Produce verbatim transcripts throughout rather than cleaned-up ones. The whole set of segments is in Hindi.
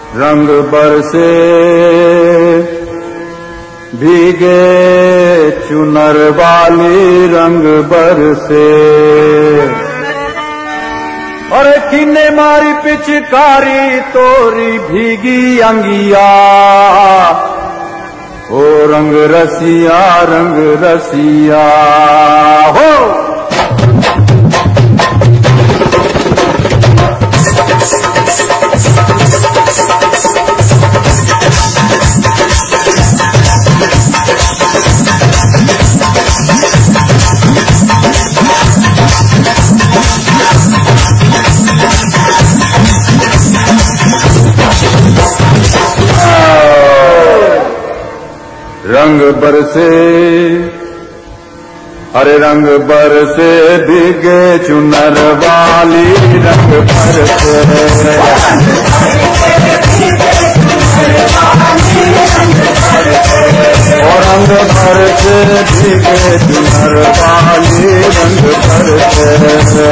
रंग बरसे भीगे चुनर वाली रंग बरसे। अरे किन्ने मारी पिचकारी तोरी भीगी अंगिया, ओ रंग रसिया रंग रसिया हो। रंग बरसे अरे रंग बरसे भीगे चुनर वाली रंग बरसे। और रंग बरसे भीगे चुनर वाली रंग बरसे।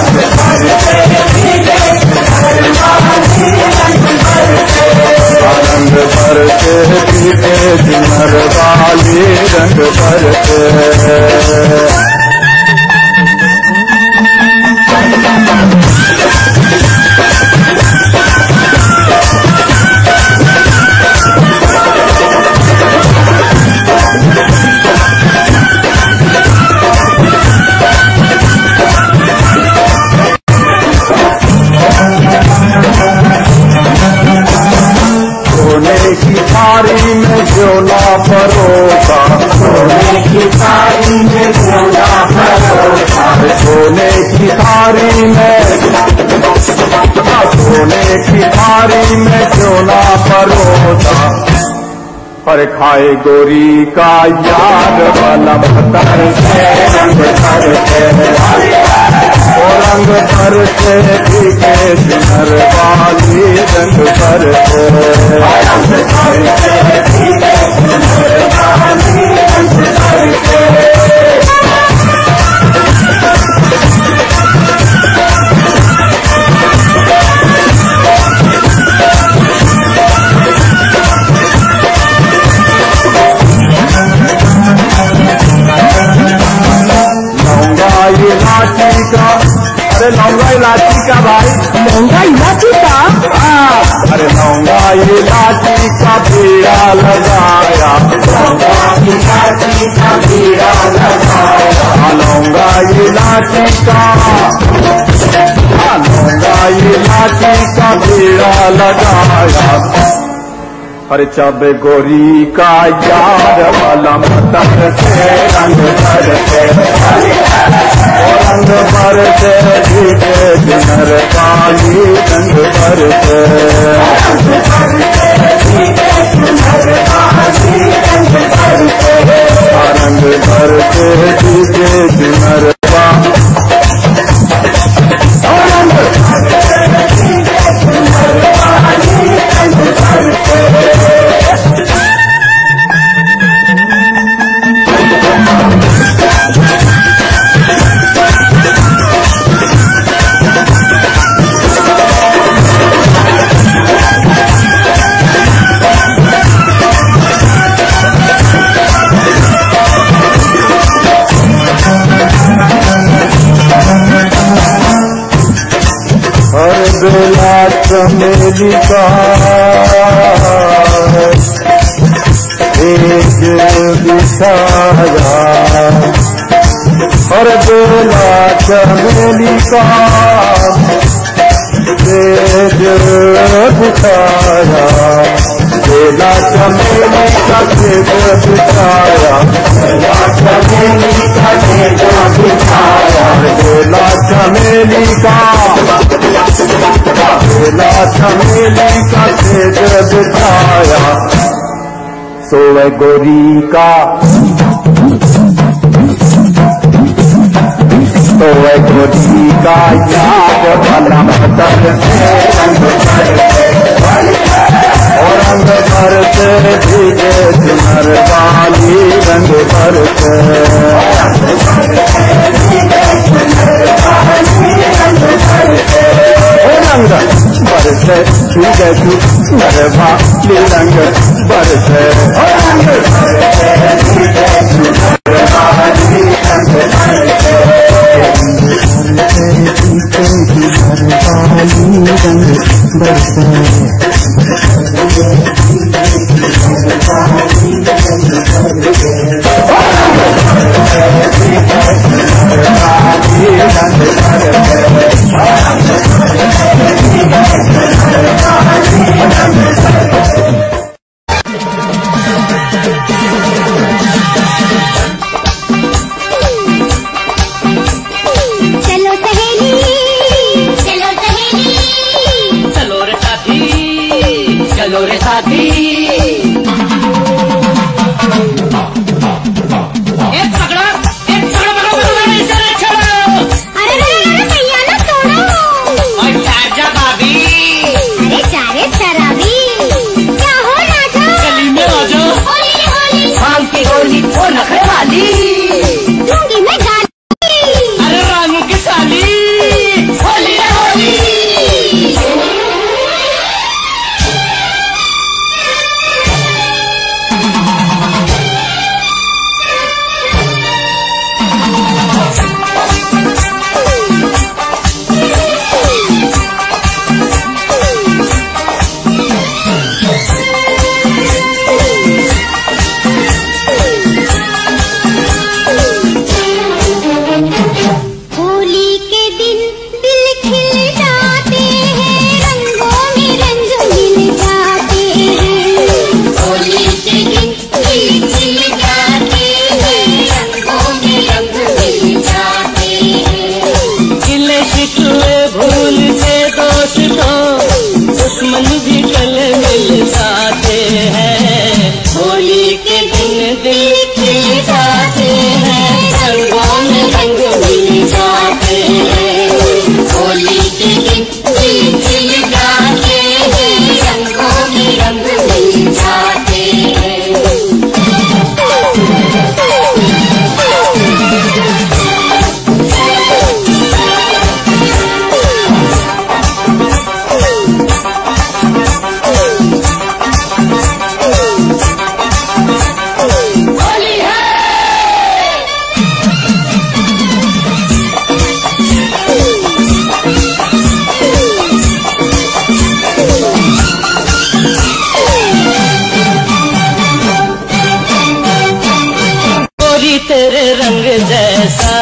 रंग बरसे भीगे चुनर वाली रंग बरसे। सोने की थारी में झोला परोसा, सोने की थारी में झोला परोसा। सोने की थारी में सोने की थारी में झोला परोसा। पर खाए गोरी का यार वाला भतर से रंग भर से। और रंग भर से भीगे चुनर वाली रंग भर इलायची का। अरे लौंगा इलायची का भाई, लौंगा इलायची का। हाँ अरे लौंगा इलायची का बीड़ा लगाया, लौंगा इलायची का बीड़ा लगाया। लौंगा इलायची का लौंगा इलायची का बीड़ा लगाया। अरे चाबे गोरी का यार वाला मतर से रंग भर से। और रंग भर से भीगे चुनर वाली रंग भर से। रंग भर से भीगे चुनर बेला चमेली का एक बिछाया। और बेला चमेली का तेज बिछाया। बेला चमेली का तेज बिछाया। बेला चमेली का तेज बिछाया। बेला चमेली का बेला चमेली का तेज बिछाया। सोए गोरी का सोए गोरी का याद वाला मतर से रंग भर से। और रंग भर से भीगे चुनर वाली रंग भर से। रंग भर से छुगे छू मेरे वाली रंग बरसे रंग चलो रे साथी एक पकड़ो एक पकड़ो पकड़ो पकड़ो इधर छोड़ो। अरे अरे भैया ना छोड़ो। और चाचा भाभी अरे चारे शराबी क्या हो राजा गली में आ जाओ। होली होली भांग की गोली वो नखरे वाली दूंगी मैं गाली। अरे रामू की साली होली है होली। दुश्मन भी गले मिल जाते हैं होली के दिन दिल खिल जाते हैं रंगों में रंग मिल जाते हैं होली के दिन दिल खिल जाते हैं रंगों में रंग मिल जाते हैं। तेरे रंग जैसा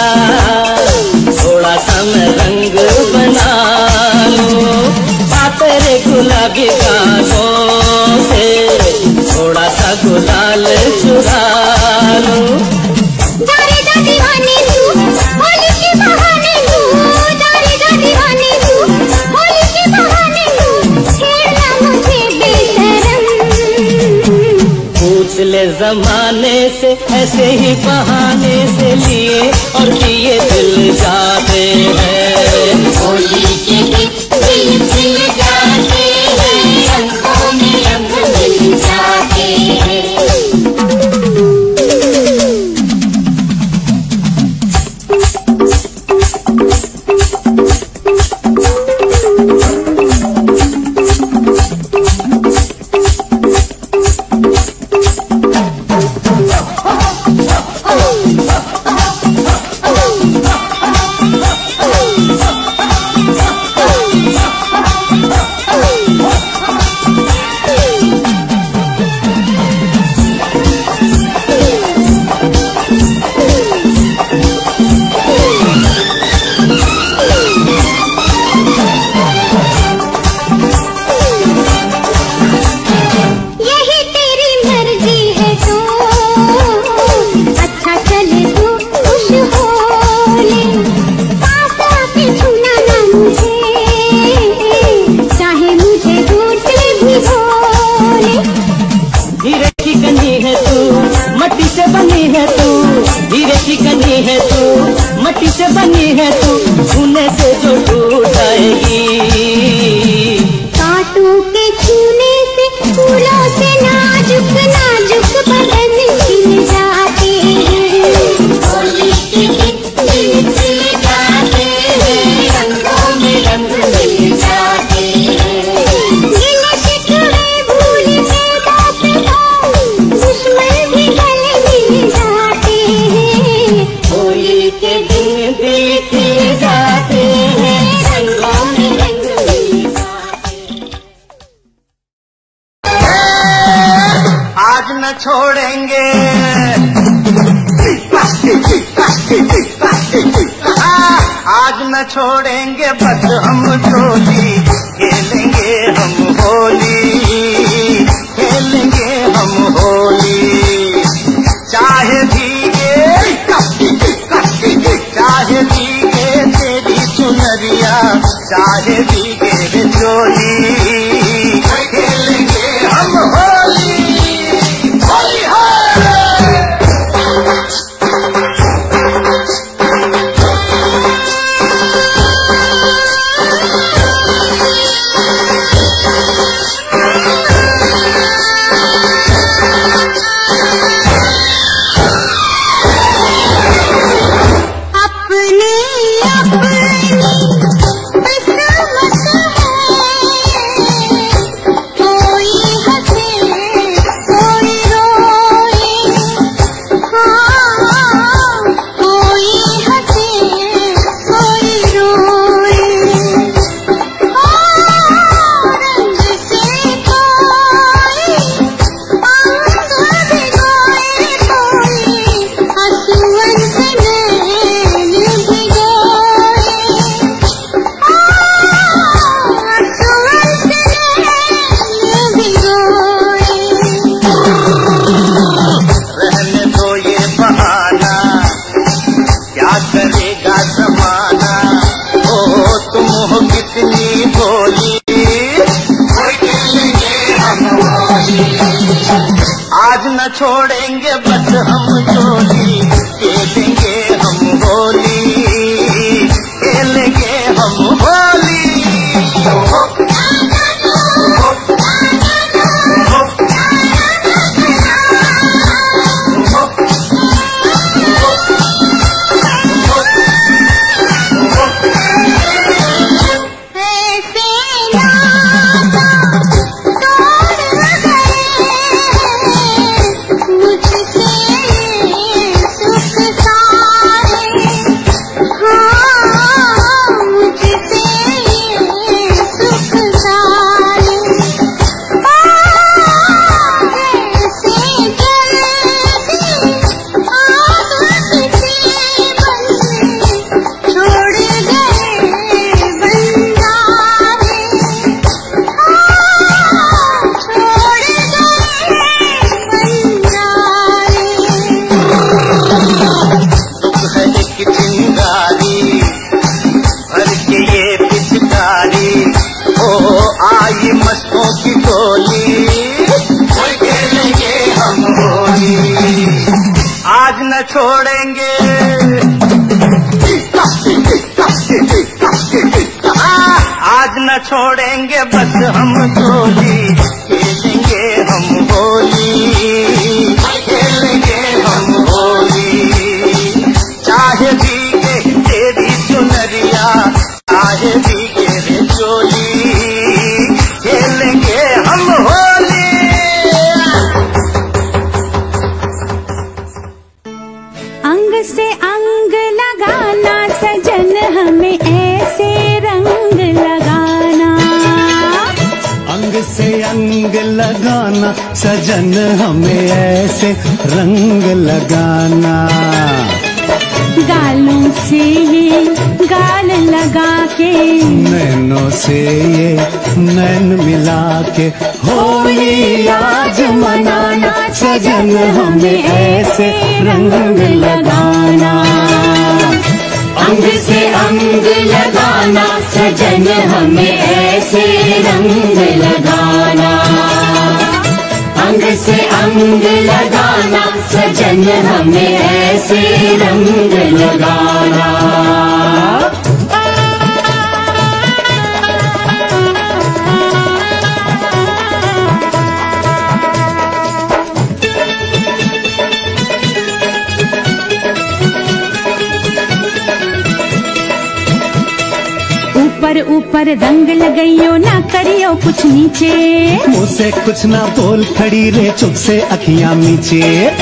थोड़ा सा मैं रंग बना लूं तेरे गुलाबी गालों से थोड़ा सा गुलाल चुरा लूं। जाने जा दीवाने तू होली के बहाने तू जाने जा दीवाने तू होली के बहाने तू छेड़ना मुझे बेशरम। पूछ ले जमाने से ऐसे ही बहाने से लिए और किए दिल जाते हैं होली के दिन दिल खिल जाते हैं रंगों में रंग मिल जाते हैं। Oh न छोड़ेंगे, आज न छोड़ेंगे बस हम होली, खेलेंगे हम होली, खेलेंगे हम होली। चाहे भीगे चाहे भीगे तेरी चुनरिया, चाहे भीगे चोली, खेलेंगे हम होली, होली है। आज न छोड़ेंगे बस हम चोली, खेलेंगे हम होली, खेलेंगे हम होली। आई मस्तों की टोली, खेलेंगे हम होली, आज न छोड़ेंगे, आज न छोड़ेंगे बस हम टोली, खेलेंगे हम होली, खेलेंगे हम होली। चाहे भीगे तेरी चुनरिया, चाहे भीगे रे चोली, खेलेंगे हम होली। अंग से अंग लगाना सजन हमें ऐसे रंग लगाना, अंग से अंग लगाना सजन हमें ऐसे रंग लगाना। गालों से ये गाल लगा के, नैनों से ये नैन मिला के, होली आज मनाना सजन हमें ऐसे रंग लगाना। अंग से अंग लगाना सजन हमें ऐसे रंग लगाना, अंग से अंग लगाना सजन हमें ऐसे रंग लगाना। ऊपर ऊपर रंग लगाइयो ना करियो कुछ नीचे, मुँह से कुछ ना बोल खड़ी रे चुप से अखियां नीचे।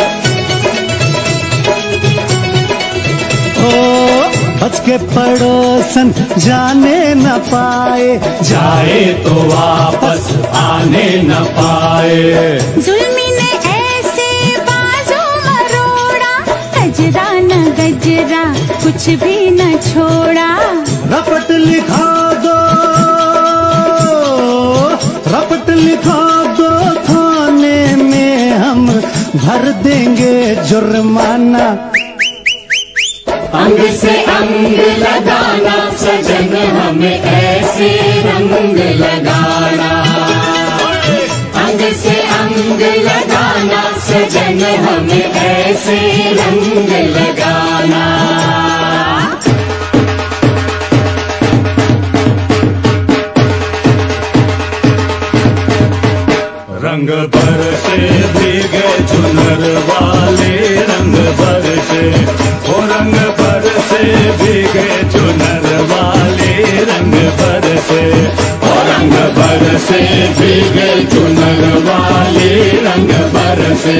ओ बच के पड़ोसन जाने न पाए, जाए तो वापस आने न पाए। जुल्मी ने ऐसे गजरा कुछ भी न छोड़ा। रपट लिखा दो, रपट लिखा दो, थाने में हम भर देंगे जुर्माना। अंग से अंग लगाना सजन हमें ऐसे रंग लगाना। अंग से अंग लगाना सजन हमें ऐसे रंग लगाना। रंग बरसे भीगे चुनर वाले, रंग बरसे, ओ रंग बरसे भीगे चुनर वाले, रंग बरसे, ओ रंग बरसे भीगे चुनर वाले, रंग बरसे।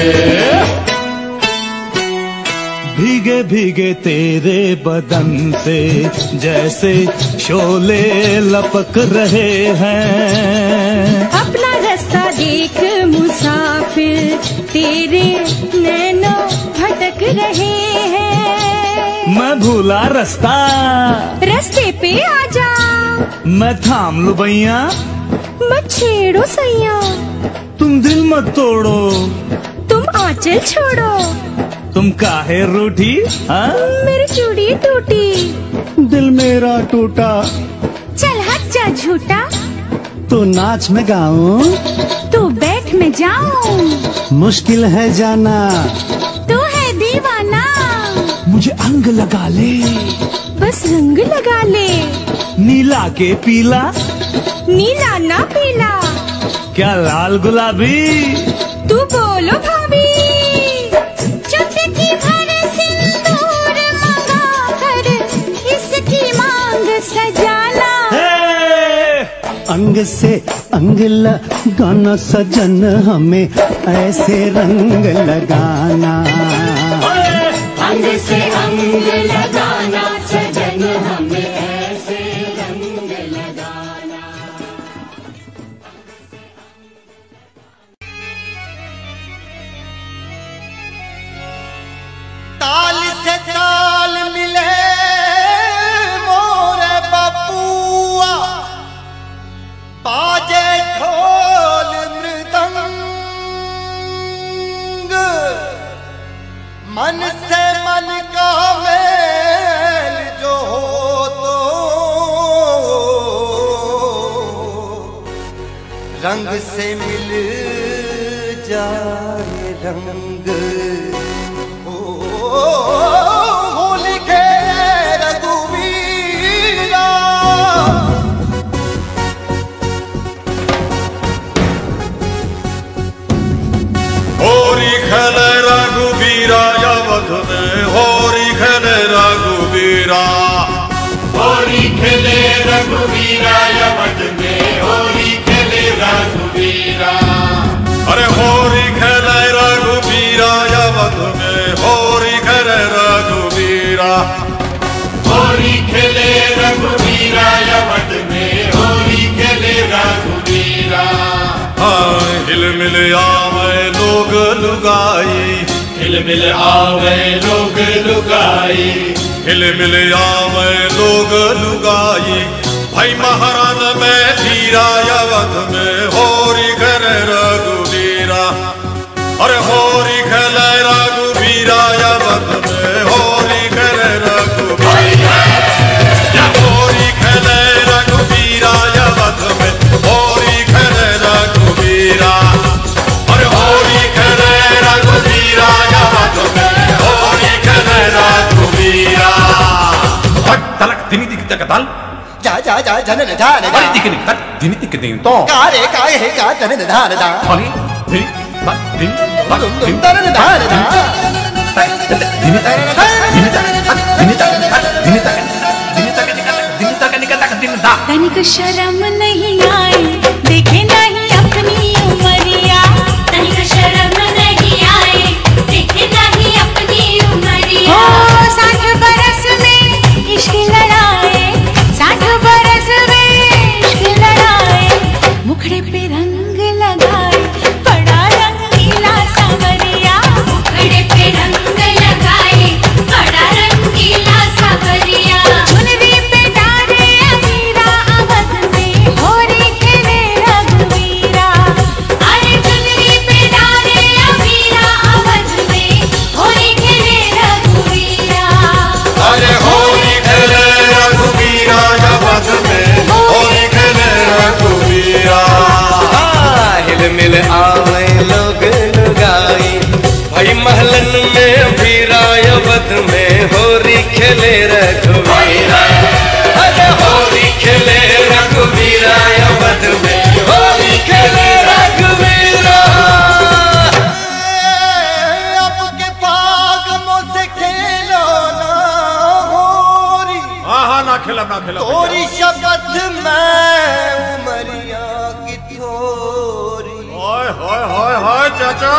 भीगे भीगे तेरे बदन से जैसे शोले लपक रहे हैं। अपना रास्ता देख मुसाफिर, तेरे नैनों भटक रहे हैं। मैं भूला रास्ता, रास्ते पे आजा, मैं थाम लूं भैया। मत छेड़ो सैया, तुम दिल मत तोड़ो, तुम आंचल छोड़ो। तुम काहे रूठी, हाँ? मेरी चूड़ी टूटी, दिल मेरा टूटा। चल हट जा झूठा, तो नाच में गाऊं, तू बैठ में जाऊं। मुश्किल है जाना, तू है दीवाना। मुझे अंग लगा ले, बस रंग लगा ले। नीला के पीला, नीला ना पीला, क्या लाल गुलाबी। तू बोलो भाभी, चुटकी भर सिंदूर मंगा कर इसकी मांग सजाना। हे! अंग से अंग लगाना सजन हमें ऐसे रंग लगाना। अंग से अंग लगाना सजन हमें ऐसे रंग लगाना। ताल से ताल मिले मोरे बबुआ, बाजे ढोल मृदंग। मन से मन का मेल जो हो तो रंग से मिल जाए रंग। होली के रघुवीरा, होरी खेले रघुवीरा अवध में, होरी खेले रघुवीरा। होली खेले रघुवीरा अवध में, होली खेले रघुवीरा। अरे होरी खेले रघुवीरा अवध में, होरी खेले रघुवीरा। होली खेले रघुवीरा अवध में, होली खेले रघुवीरा। हाँ हिल मिल आवे लोग लुगाई, हिल मिल आवे लोग लुगाई, हिल मिल आवे लोग लुगाई। भाई महारान में धीरा अवध में, होरी खेले रघुवीरा। अरे होरी खेले रघुवीरा अवध में, होरी खेले रघुवीरा। होरी खेले रघुवीरा अवध में, होरी खेले रघुवीरा। अरे होरी खेले रघुवीरा अवध में, होरी खेले रघुवीरा। हट तलक दिनी दिख तक ताल जा जा जा जनन धान अरे दिख नहीं तक दिनी दिख दिन तो कारे काहे है का जनन धान दा अरे दिनी तक दिन तक दिन जनन धान दा दिनी तक दिनी तक दिनी तक दिनी तक दिनी तक दिनी तक निकल तक दिन दा। तनिक शर्म नहीं आई, देखे नहीं अपनी उमरिया। तनिक शर्म नहीं आई, देखे नहीं अपनी उमरिया। ओ साठ बरस में इश्क लड़ाए, साठ बरस में इश्क लड़ाए। मुखड़े पे रंग लगाए, बड़ा रंगीला सांवरिया। मुखड़े पे रंग लगाए, बड़ा मिल मिल आवे लोग लुगाई, भाई महलन में भीरा अवध में होरी खेले रघुवीरा, अरे होरी खेले रघुवीरा अवध में होरी खेले रघुवीरा। अब के फाग मुझसे खेलो ना होरी, हाँ हाँ ना खिला ना खिला तोरी शपथ में उमरिया की थोरी। हाय हाय हाय हाय चाचा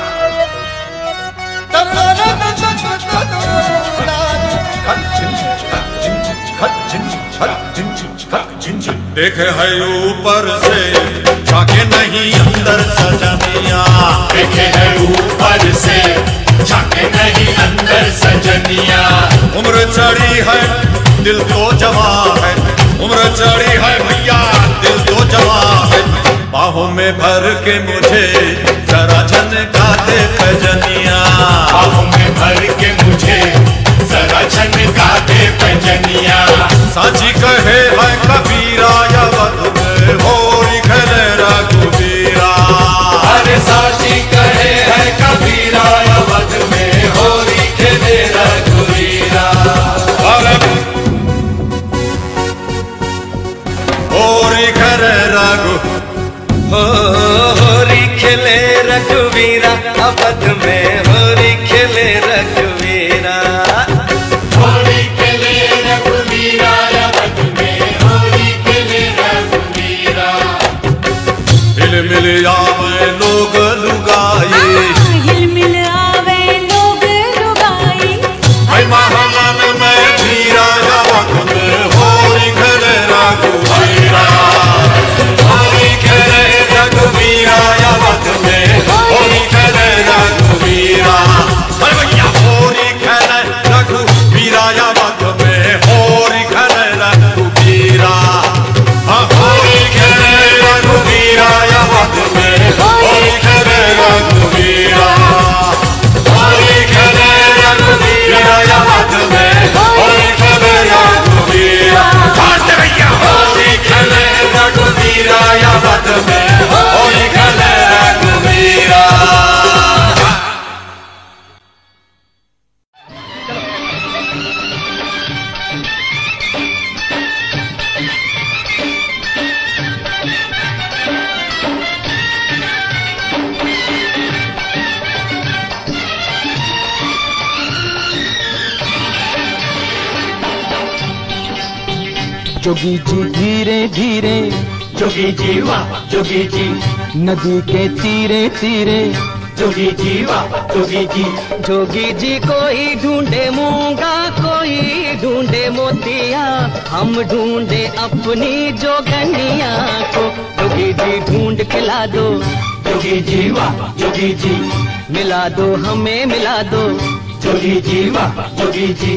देखे है ऊपर से झाके नहीं अंदर सजनिया, देखे है ऊपर से झाके नहीं अंदर सजनिया। उम्र चढ़ी है दिल तो जवा है, उम्र चढ़ी है भैया दिल तो जवा है, बाहों में भर के मुझे जरा झनका दे पैजनिया, बाहों में भर के मुझे जरा झनका दे पैजनिया। साची कहे है कबीरा अवध में होरी खेले रघुवीरा, अरे साची कहे है कबीरा अवध में होरी खेले रघुवीरा। अरे होरी खेले रघु हो होरी खेले रघुवीरा अवध में होरी खेले रघुवीरा, होरी खेले रघुवीरा अवध में होरी खेले रघुवीरा। हिल मिल आवे लोग लुगाई, हिल मिल आवे लोग लुगाई, भाई महलन में भीरा अवध में होरी खेले रघुवीरा, होरी खेले रघुवीरा अवध में होरी खेले रघुवीरा, अरे भैया होरी खेले रघुवीरा अवध में होरी खेले रघुवीरा, हाँ होरी खेले रघुवीरा अवध में होरी खेले रघुवीरा, होरी खेले रघुवीरा अवध में होरी खेले रघुवीरा, हाँ भैया होरी खेले रघुवीरा अवध में होरी खेले रघुवीरा। जोगी जी धीरे धीरे, जोगी जी वाह जोगी जी, नदी के तीरे तीरे, जोगी जी वाह जोगी जी। जोगी जी कोई ढूंढे मूंगा कोई ढूंढे मोतिया, हम ढूंढे अपनी जोगनिया को। जोगी जी ढूंढ खिला दो, जोगी जी वाह जोगी जी, मिला दो हमें मिला दो, जोगी जी वाह जोगी जी।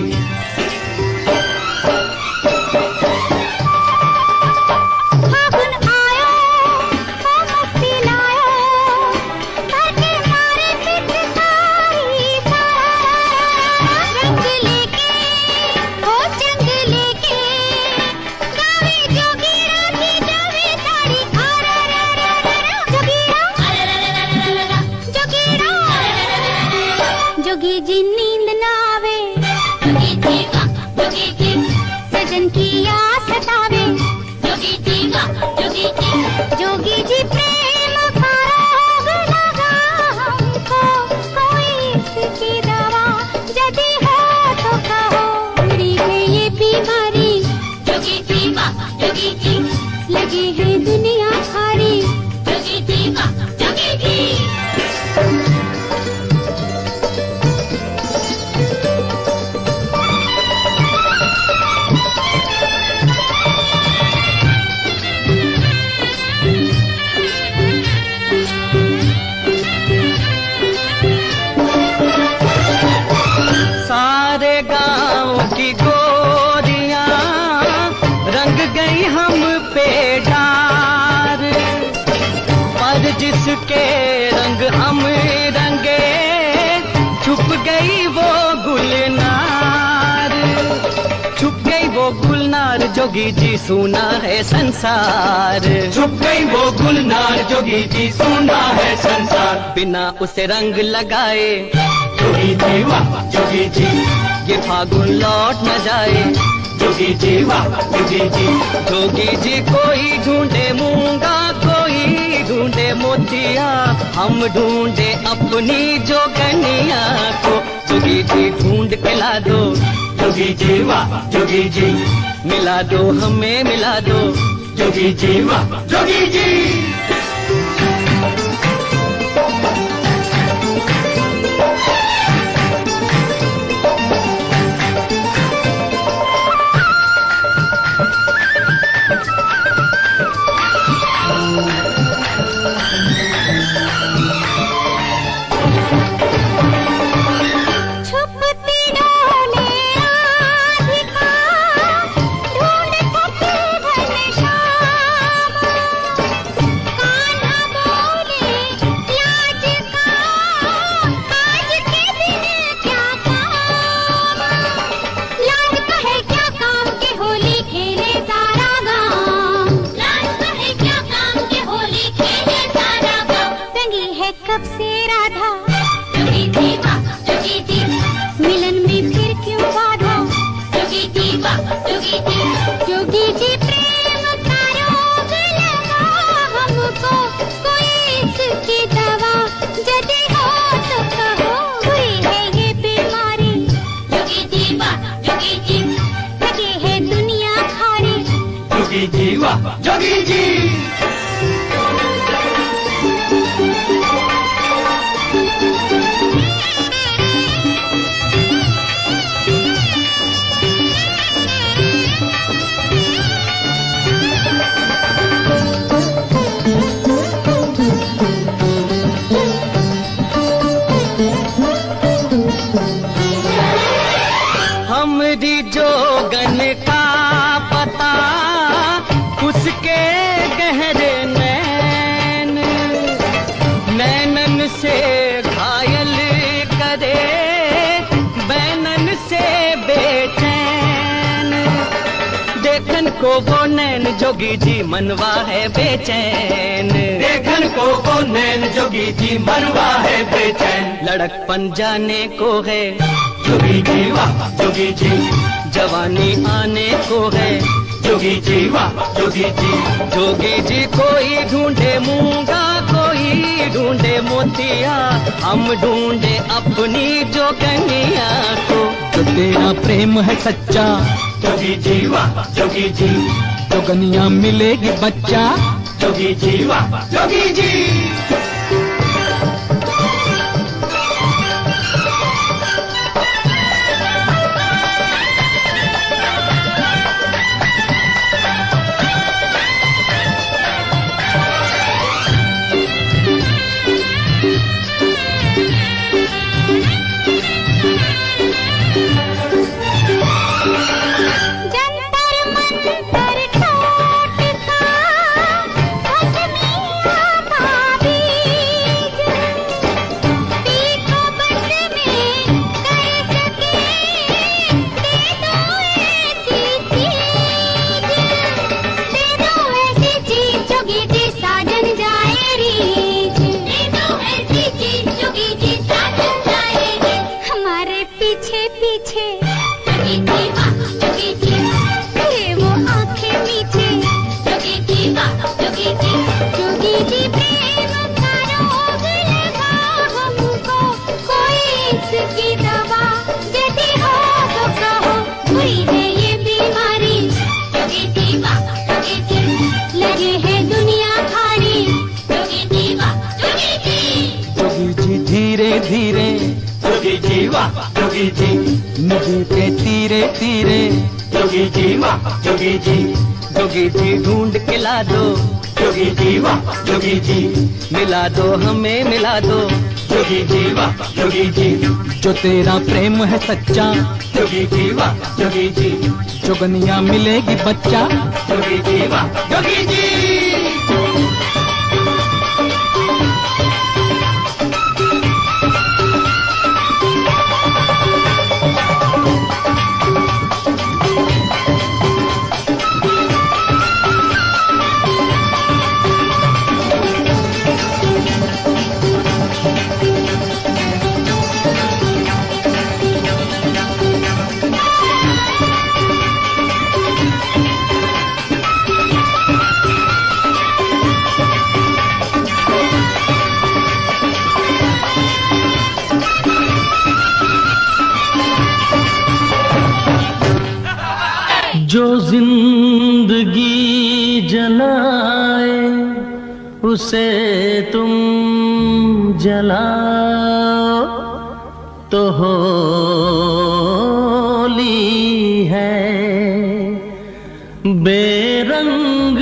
फागुन आयो ओ मस्ती लायो, भर के मारे पिचकारी सारा, रंग लेके ओ जंग लेके, गावे जोगीरा की जावे ताड़ी, आरा रा रा रा रा, जोगीरा आरा रा रा रा रा, जोगीरा जोगी जी नींद ना आवे, जोगी जी वाह जोगी जी, सजन की याद सतावे, जोगी जी वाह जोगी जी, जोगी जी प्रेम का रोग लगा हमको, कोई इसकी दवा यदि हो तो कहो, मेरी है ये बीमारी, जोगी जी वाह जोगी जी, लगी है दुनिया भारी, जोगी जी वाह जोगी जी। सारे गांव की गोरियां रंग गई हम पे डार, पर जिसके रंग हम रंगे छुप गई वो गुलनार, छुप गई वो गुलनार जोगी जी सूना है संसार। छुप गई वो गुलनार जोगी जी सूना है संसार। बिना उसे रंग लगाए जोगी जी वाह जोगी जी, ये फागुन लौट न जाए। जोगी जी वाह जोगी जी, जोगी जी कोई ढूंढे मूंगा, कोई ढूंढे मोतिया, हम ढूंढे अपनी जोगनिया को। जोगी जी ढूंढ के ला दो, जोगी जी वाह जोगी जी, मिला दो हमें मिला दो। जोगी जी वाह जोगी जी। कब से राधा जोगी जी वाह जोगी जी, मिलन में फिर क्यों बाधा। जोगी जी वाह जोगी जी, जोगी जी प्रेम का रोग लगा हमको, कोई इसकी दवा यदि हो तो कहो। हुई है ये बीमारी जोगी जी वाह जोगी जी, लगे है दुनिया खारी। जोगी जी वाह जोगी जी। हमरी जोगन का पता उसके गहरे नैन, नैनन से घायल करे बैनन से बेचैन। देखन को वो नैन जोगी जी मनवा है बेचैन। देखन को वो नैन जोगी जी मनवा है बेचैन। लड़कपन जाने को है जोगी जी वाह जोगी जी, जवानी आने को है जोगी जी वाह जोगी जी। जोगी जी कोई ढूंढे मूंगा, कोई ढूंढे मोतिया, हम ढूंढे अपनी जोगनिया को। जो तेरा प्रेम है सच्चा जोगी जी वाह जोगी जी, जोगनिया मिलेगी बच्चा। जोगी जी वाह जोगी जी। धीरे धीरे जोगी जी वाह जोगी जी, नदी के तीरे तीरे जोगी जी वाह जोगी जी। जोगी जी ढूंढ के ला दो, जोगी जी वाह जोगी जी, मिला दो हमें मिला दो। जोगी जी वाह जोगी जी, जो तेरा प्रेम है सच्चा। जोगी जी वाह जोगी जी, जोगनिया मिलेगी बच्चा। जोगी जी वाह जोगी जी। उसे तुम जलाओ तो होली है, बेरंग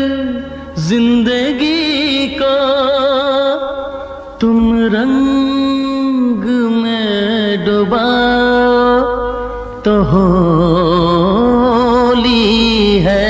जिंदगी को तुम रंग में डुबाओ तो होली है।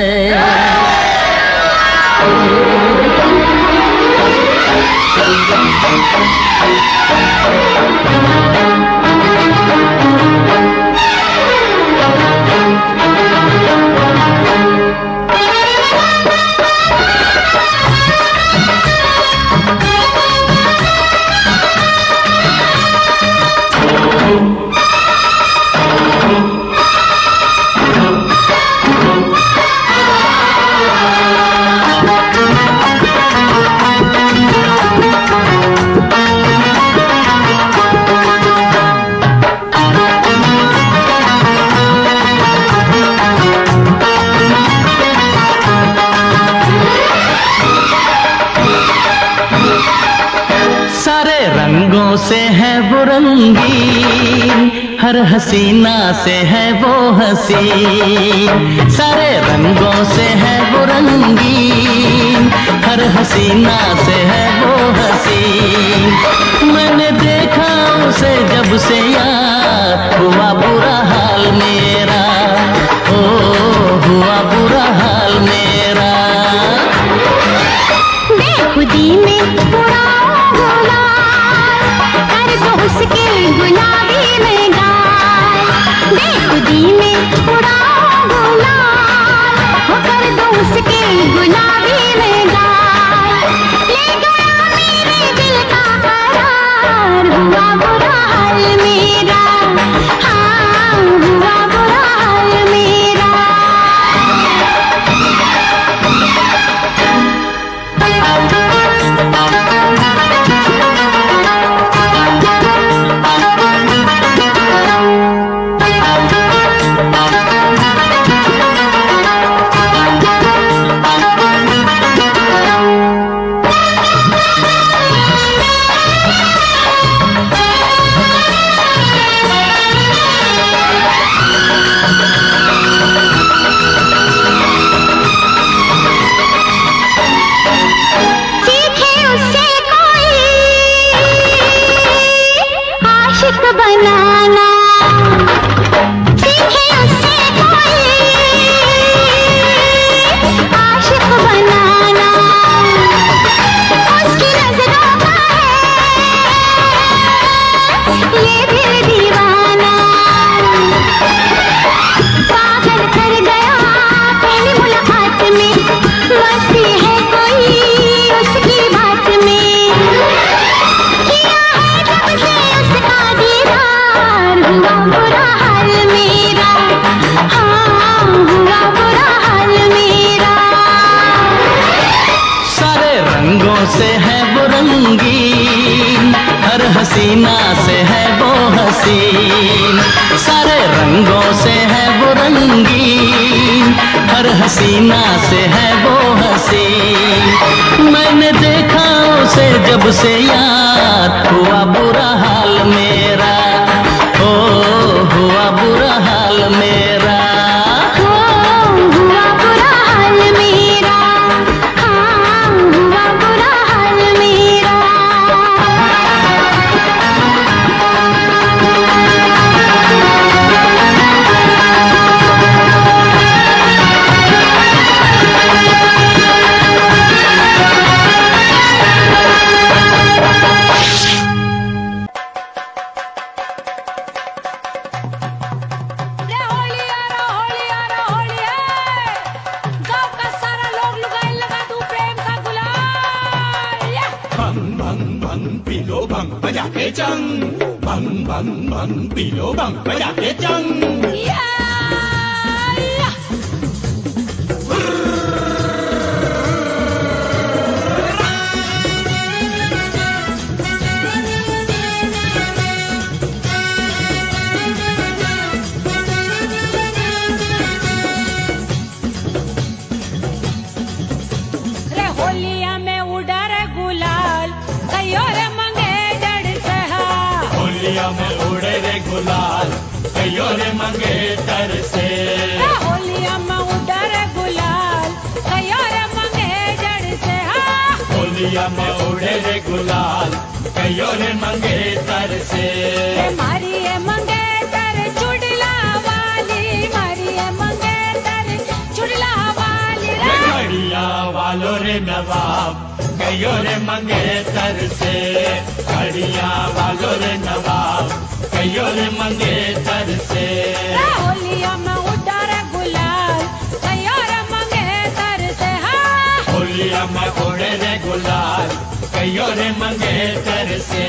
से है वो रंगीन, हर हसीना से है वो हसीन। सारे रंगों से है वो रंगीन, हर हसीना से है वो हसीन। मैंने देखा उसे जब से यार, हुआ बुरा हाल मेरा, ओ हुआ बुरा हाल मेरा। बेखुदी में उसके गुलाबी में गाल, बेखुदी में उड़ाओ गुलाल, हो कर दो उसके गुलाबी में गाल। ले गया मेरे दिल का करार, हुआ बुरा हाल मेरा, हाँ हुआ बुरा हाल मेरा। बनाना सीखे उससे कोई आशिक बनाना, उसकी नजरों का है ये दिल दीवाना। पागल कर गया पहली मुलाकात में, मस्ती है कोई उसकी बात में। हुआ बुरा हाल मेरा, हाँ हुआ बुरा हाल मेरा। सारे रंगों से है वो रंगीन, हर हसीना से है वो हसीन। सारे रंगों से है वो रंगीन, हर हसीना से है वो हसीन। मैंने देखा उसे जब से यार, हुआ बुरा हाल मेरा, ओ हुआ बुरा हाल मेरा, ओ हुआ बुरा हाल मेरा, हाँ हुआ बुरा हाल मेरा। बजा के चंग, भंग भंग भंग पी लो भंग बजा के चंग। होलिया में उड़ा गुलाल कयो रे मंगेतर से। होलिया में उड़ा रे गुलाल कयो रे मंगेतर से। होलिया में उड़े रे गुलाल कयो रे मंगेतर से। मारी है मंगेतर चुड़ला वाली, मारी है मंगेतर चुड़ला वाली। घड़िया वालो रे नवाब कयो रे मंगेतर से। घड़िया वालो रे नवाब कयो रे मंगेतर से। होलिया में उड़ा रे गुलाल कयो रे मंगेतर से। होलिया में उड़े रे गुलाल कयो रे मंगेतर से।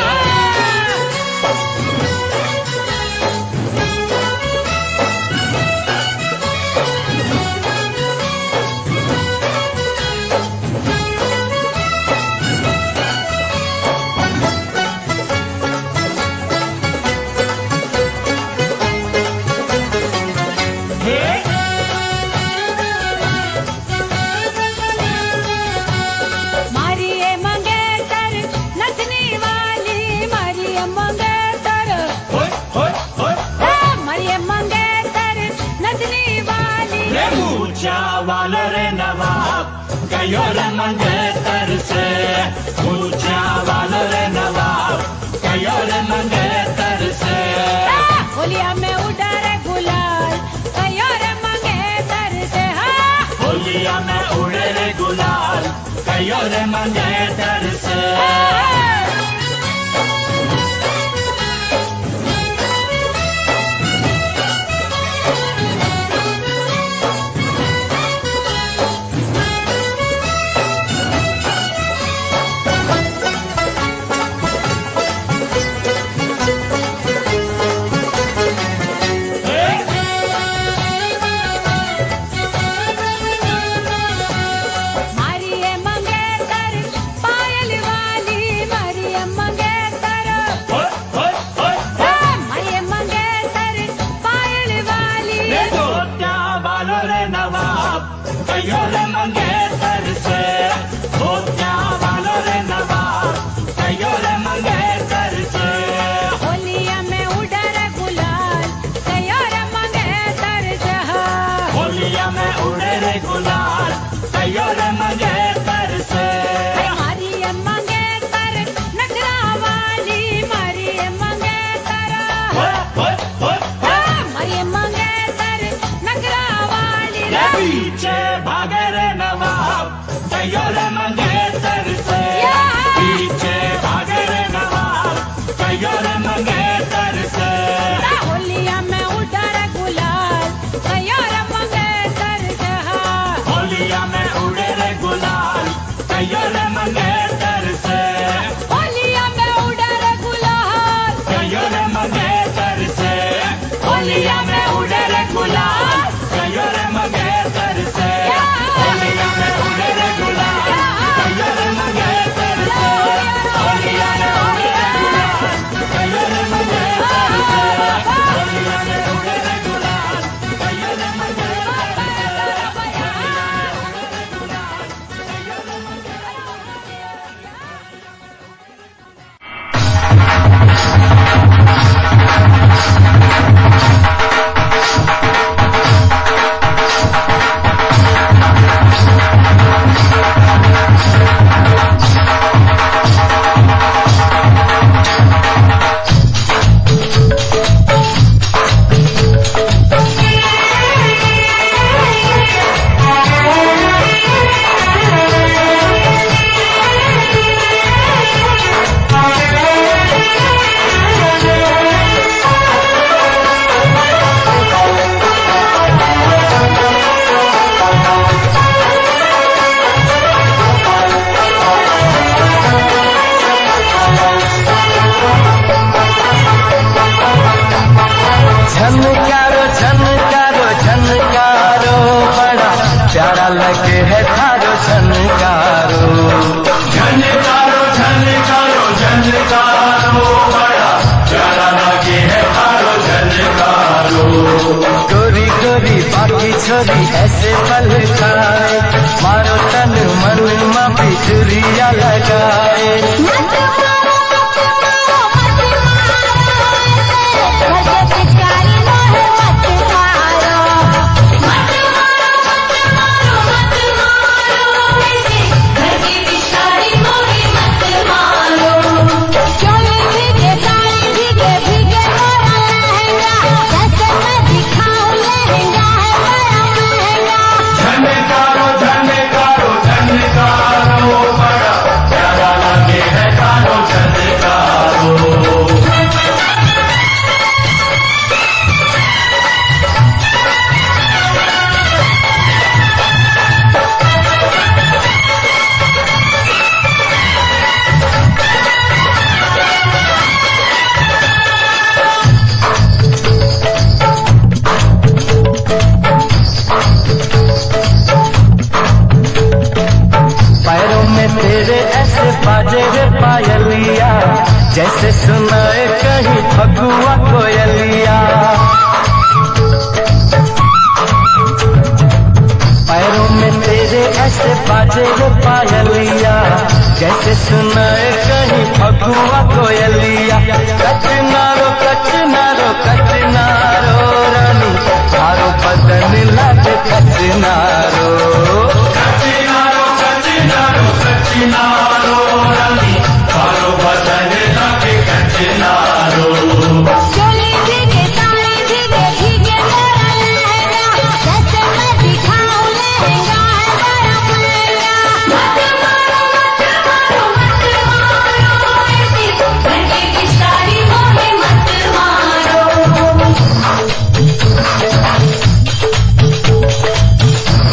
वालो रे नवाब कयो रे मंगेतर से। ऊंचा वालो रे नवाब कयो रे मंगेतर से। होलिया में उड़ा रे गुलाल कयो रे मंगेतर से। होलिया में उड़े रे गुलाल कयो रे मंगेतर से। कयो रे मंगेतर से। धोतिया वालो रे नवाब कयो रे मंगेतर से। होलिया में उड़ा रे गुलाल कयो रे मंगेतर से। होलिया में उड़े रे गुलाल कयो रे मंगेतर से। मारी है मंगेतर नखरा वाली, मारी है मंगेतर। मारी है मंगेतर नखरा वाली। पीछे भागे रे नवाब कयो रे मंगेतर से। पीछे भागे रे नवाब कयो रे मंगेतर से। होलिया में उड़ा रे गुलाल कयो रे मंगेतर से। होलिया में उड़े रे गुलाल कयो रे मंगेतर से। होलिया में उड़ा रे गुलाल कयो रे मंगेतर से। होलिया में उड़े रे गुलाल कयो रे मंगेतर से। होलिया में उड़े रे गुलाल कयो रे मंगेतर से। होलिया में उड़े रे गुलाल कयो रे मंगेतर से। होलिया में उड़े रे गुलाल कयो रे मंगेतर से। झनकारो झनकारो झनकारो बड़ा प्यारा लगे है थारो झनकारो। झनकारो झनकारो झनकारो बड़ा प्यारा लगे है थारो झनकारो। गोरी गोरी बाकी छोरी ऐसे पल खाए, मारो तन मन में बिजुरिया लगाए। ऐसे बाजे रे पायलिया, जैसे सुनाए कहीं फगुआ कोयलिया। पैरों में तेरे ऐसे बाजे रे पायलिया, जैसे सुनाए कहीं फगुआ कोयलिया। कचनारो कचनारो कचनारो रानी, थारो बदन लागे कचनारो। कचनारो कचनारो कचनारो रानी, थारो बदन लागे कचनारो। चोली भीगे साड़ी भीगे भीगे मेरा लहंगा, जैसे मैं दिखाऊं लहंगा है बड़ा महंगा। मत मारो मत मारो मत मारो ऐसी लहंगे की साड़ी मोहे मत मारो।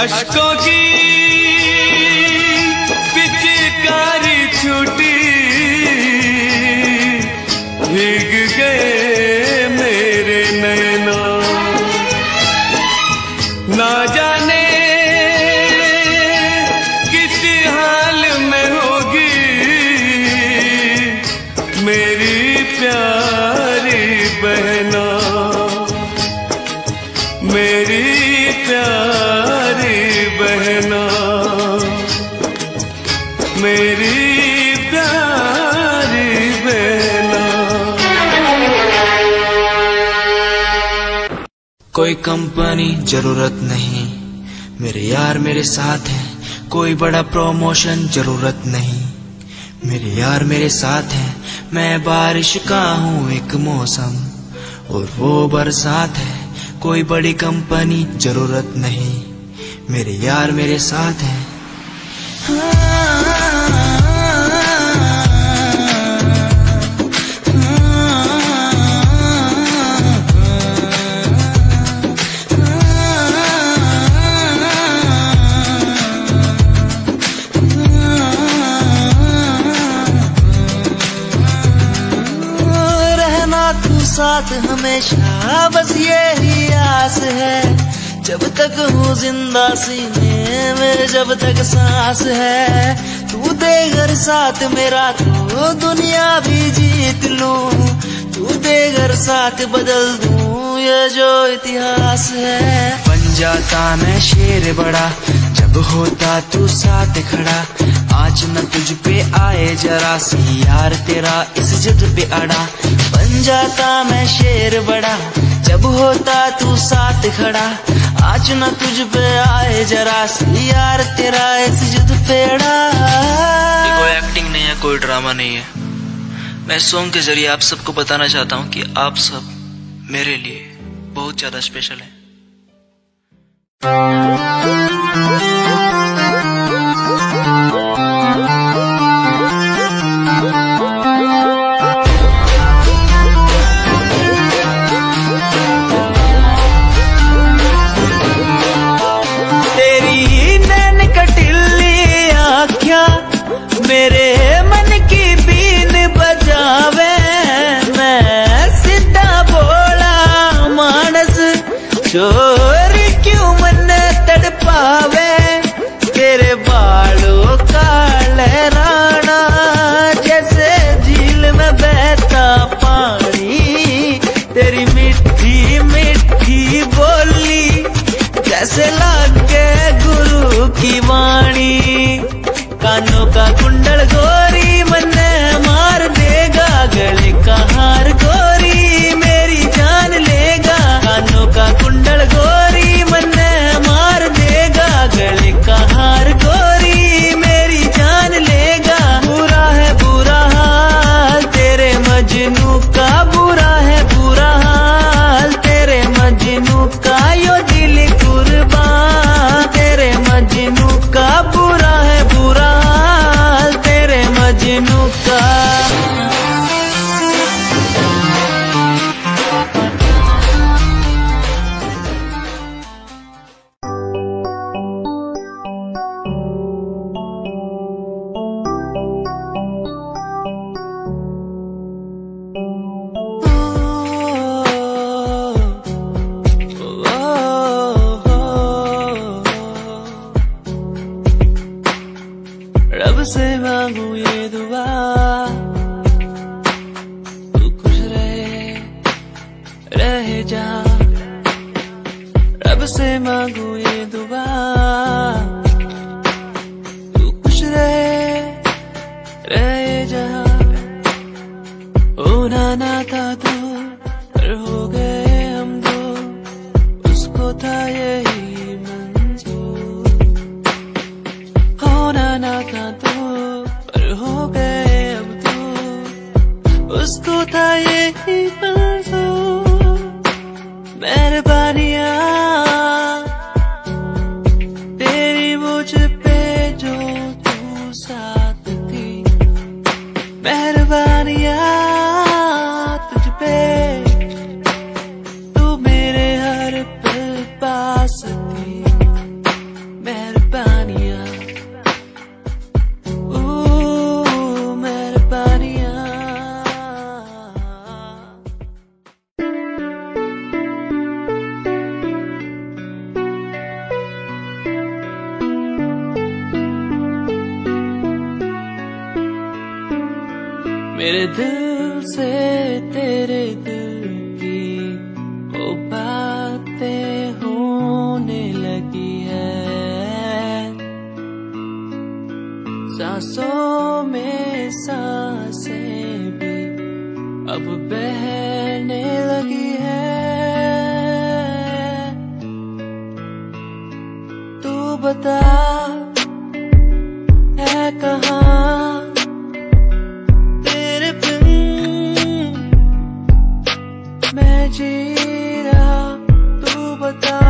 अश्कों की पिचकारी छूटी, भीग गए मेरे नैना। ना जाने किस हाल में होगी मेरी प्यारी बहना, मेरी प्यारी बहना, मेरी प्यारी बहना। कोई कंपनी जरूरत नहीं, मेरे यार मेरे साथ है। कोई बड़ा प्रमोशन जरूरत नहीं, मेरे यार मेरे साथ है। मैं बारिश का हूँ एक मौसम और वो बरसात है। कोई बड़ी कंपनी जरूरत नहीं, मेरे यार मेरे साथ है। साथ हमेशा बस यही आस है, जब तक हूँ जिंदा सीने में, जब तक सांस है। तू दे घर साथ मेरा तो दुनिया भी जीत लूं, तू दे घर साथ बदल दूं ये जो इतिहास है। बन जाता मैं शेर बड़ा जब होता तू साथ खड़ा। आज न तुझ पे आए जरा सी यार तेरा इस जिद पे अड़ा। बन जाता मैं शेर बड़ा जब होता तू साथ खड़ा। आज न तुझ पे आए जरा सी यार तेरा इस जिद पे अड़ा। ये कोई एक्टिंग नहीं है, कोई ड्रामा नहीं है। मैं सॉन्ग के जरिए आप सबको बताना चाहता हूँ कि आप सब मेरे लिए बहुत ज्यादा स्पेशल है। तेरी नैन कटिली आँखियाँ मेरे मन की बीन बजावे। मैं सीधा बोला मानस चोरी क्यों मन तड़पावे। तेरे बालों का लहराना जैसे झील में बहता पानी। तेरी मीठी मीठी बोली जैसे लागे गुरु की वाणी। कानों का कुंडल गोरी मन्ने मार देगा, गले का हार गोरी मेरी जान लेगा। कानों का कुंडल गोरी मन्ने मार देगा, गले का हार गोरी मेरी जान लेगा। बुरा है बुरा हाल तेरे मजनू का, बुरा है बुरा हाल तेरे मजनू का। यो दिल कुर्बान तेरे मजनू का, बुरा है बुरा हाल तेरे मजनू का। रब से मांगू ये दुआ तू खुश रहे रहे जा। रब से मांगू ये दुआ तू खुश रहे रहे जा। होना ना था तू पर हो गए हम दो, उसको था यही मंजूर। होना ना था तू पर हो गए अब तो, उसको था यही मंजूर। मेहरबानियाँ तेरी मुझ पे जो तू साथ थी। मेहरबानियाँ तुझ पे तू मेरे हर पल पास थी। मेरे दिल से तेरे दिल की वो बातें होने लगी है, सांसों में सांसें भी अब बहने लगी है। तू बता है कहाँ तेरे बिन मैं जी रहा, तू बता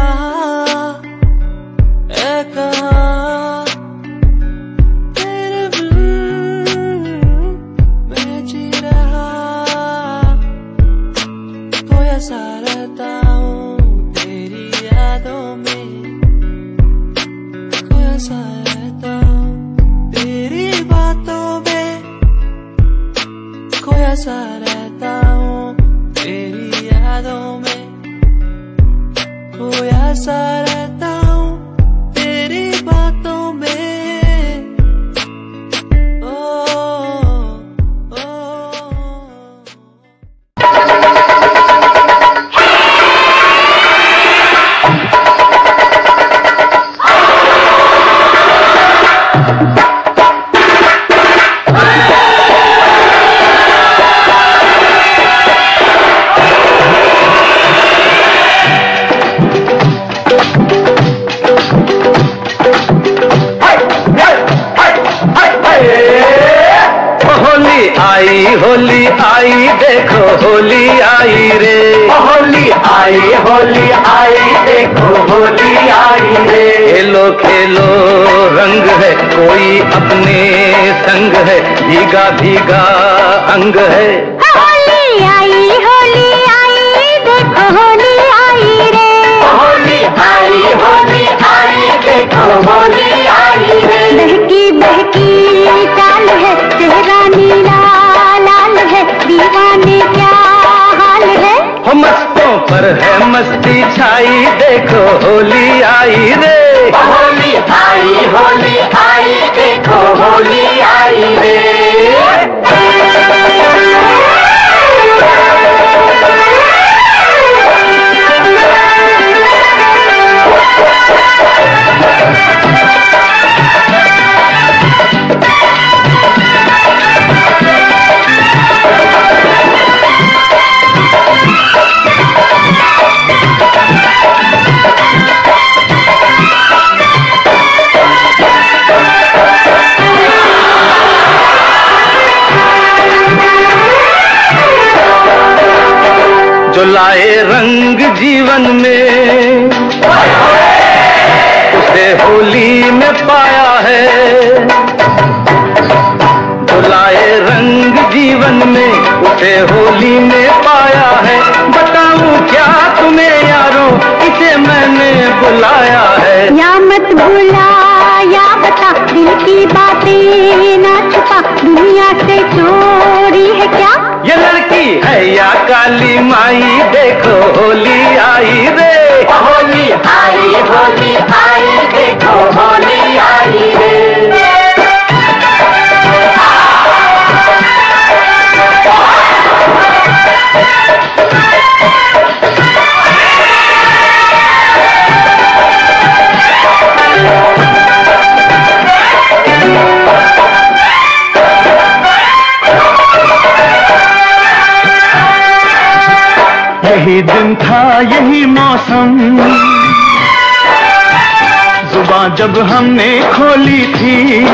है कहाँ तेरे बिन मैं जी रहा। खोया सा रहता हूँ तेरी यादों में, खोया सा रहता हूँ तेरी बातों में, खोया सा रहता हूँ तेरी यादों में, खोया सा रहता हूँ तेरी बातों में। ओ, ओ, होली आई होली आई देखो होली आई रे, होली आई होली आई देखो होली आई रे। खेलो खेलो रंग है कोई अपने संग है, भीगा भीगा अंग है। होली आई होली आई देखो होली आई रे, होली आई होली आई देखो होली आई रे। बहकी बहकी चाल है चेहरा नीला लाल है, दीवाने क्या हाल है। हो मस्तों पर है मस्ती छाई देखो होली आई रे, होली आई होली आई देखो होली आई रे। जो लाए रंग जीवन में उसे होली में पाया है, जो लाए रंग जीवन में उसे होली में पाया है। बताऊं क्या तुम्हें यारों इसे मैंने बुलाया है। या मत भूला या बता दिल की बातें ना छुपा, दुनिया से चोरी है क्या। ये लड़की है या काली माई देखो होली आई रे, होली आई होली आई देखो होली आई रे। यही दिन था यही मौसम, जुबान जब हमने खोली थी।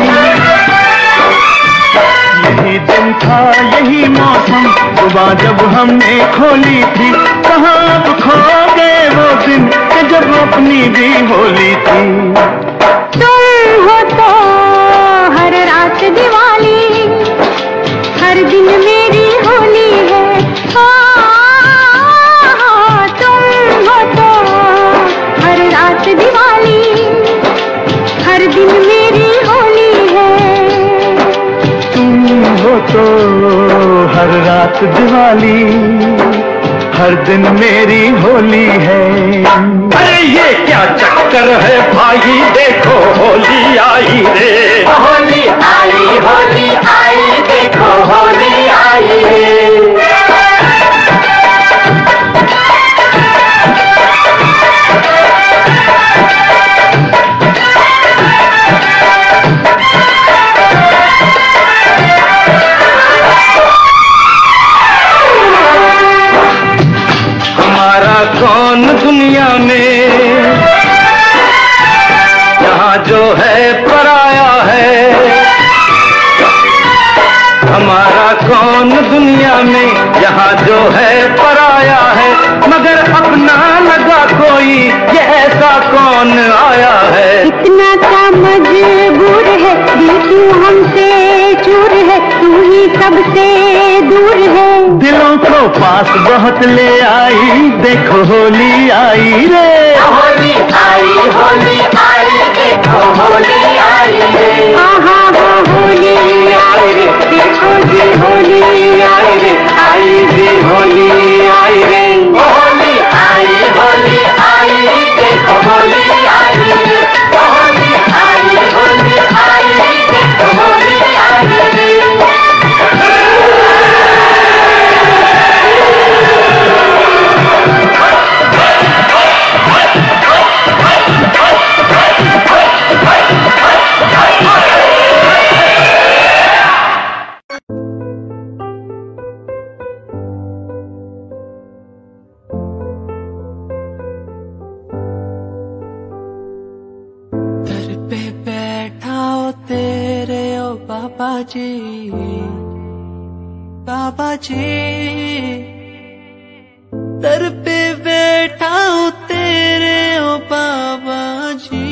यही दिन था यही मौसम, जुबान जब हमने खोली थी। कहाँ अब खो गए वो दिन कि जब अपनी भी होली थी। तुम हो तो हर रात दिवाली, हर दिन मेरी होली है। दिवाली हर दिन मेरी होली है। तुम हो तो हर रात दिवाली, हर दिन मेरी होली है। अरे ये क्या चक्कर है भाई देखो होली आई रे, होली आई होली आई देखो होली आई। दुनिया में यहाँ जो है पराया है, मगर अपना लगा कोई ये ऐसा कौन आया है। इतना सा मजबूर है दिल क्यों हमसे चूर है, तू ही सबसे दूर है। दिलों को पास बहुत ले आई, देखो होली आई रे, होली आई होली आई देखो होली आई रे, आहा वो होली आई रे, देखो जी होली आई रे, आई जी होली आई रे, होली आई होली आई देखो होली आई रे, होली आई होली आई देखो होली आई रे। बाबा जी, बाबा जी, दर पे बैठा हूँ तेरे ओ बाबा जी,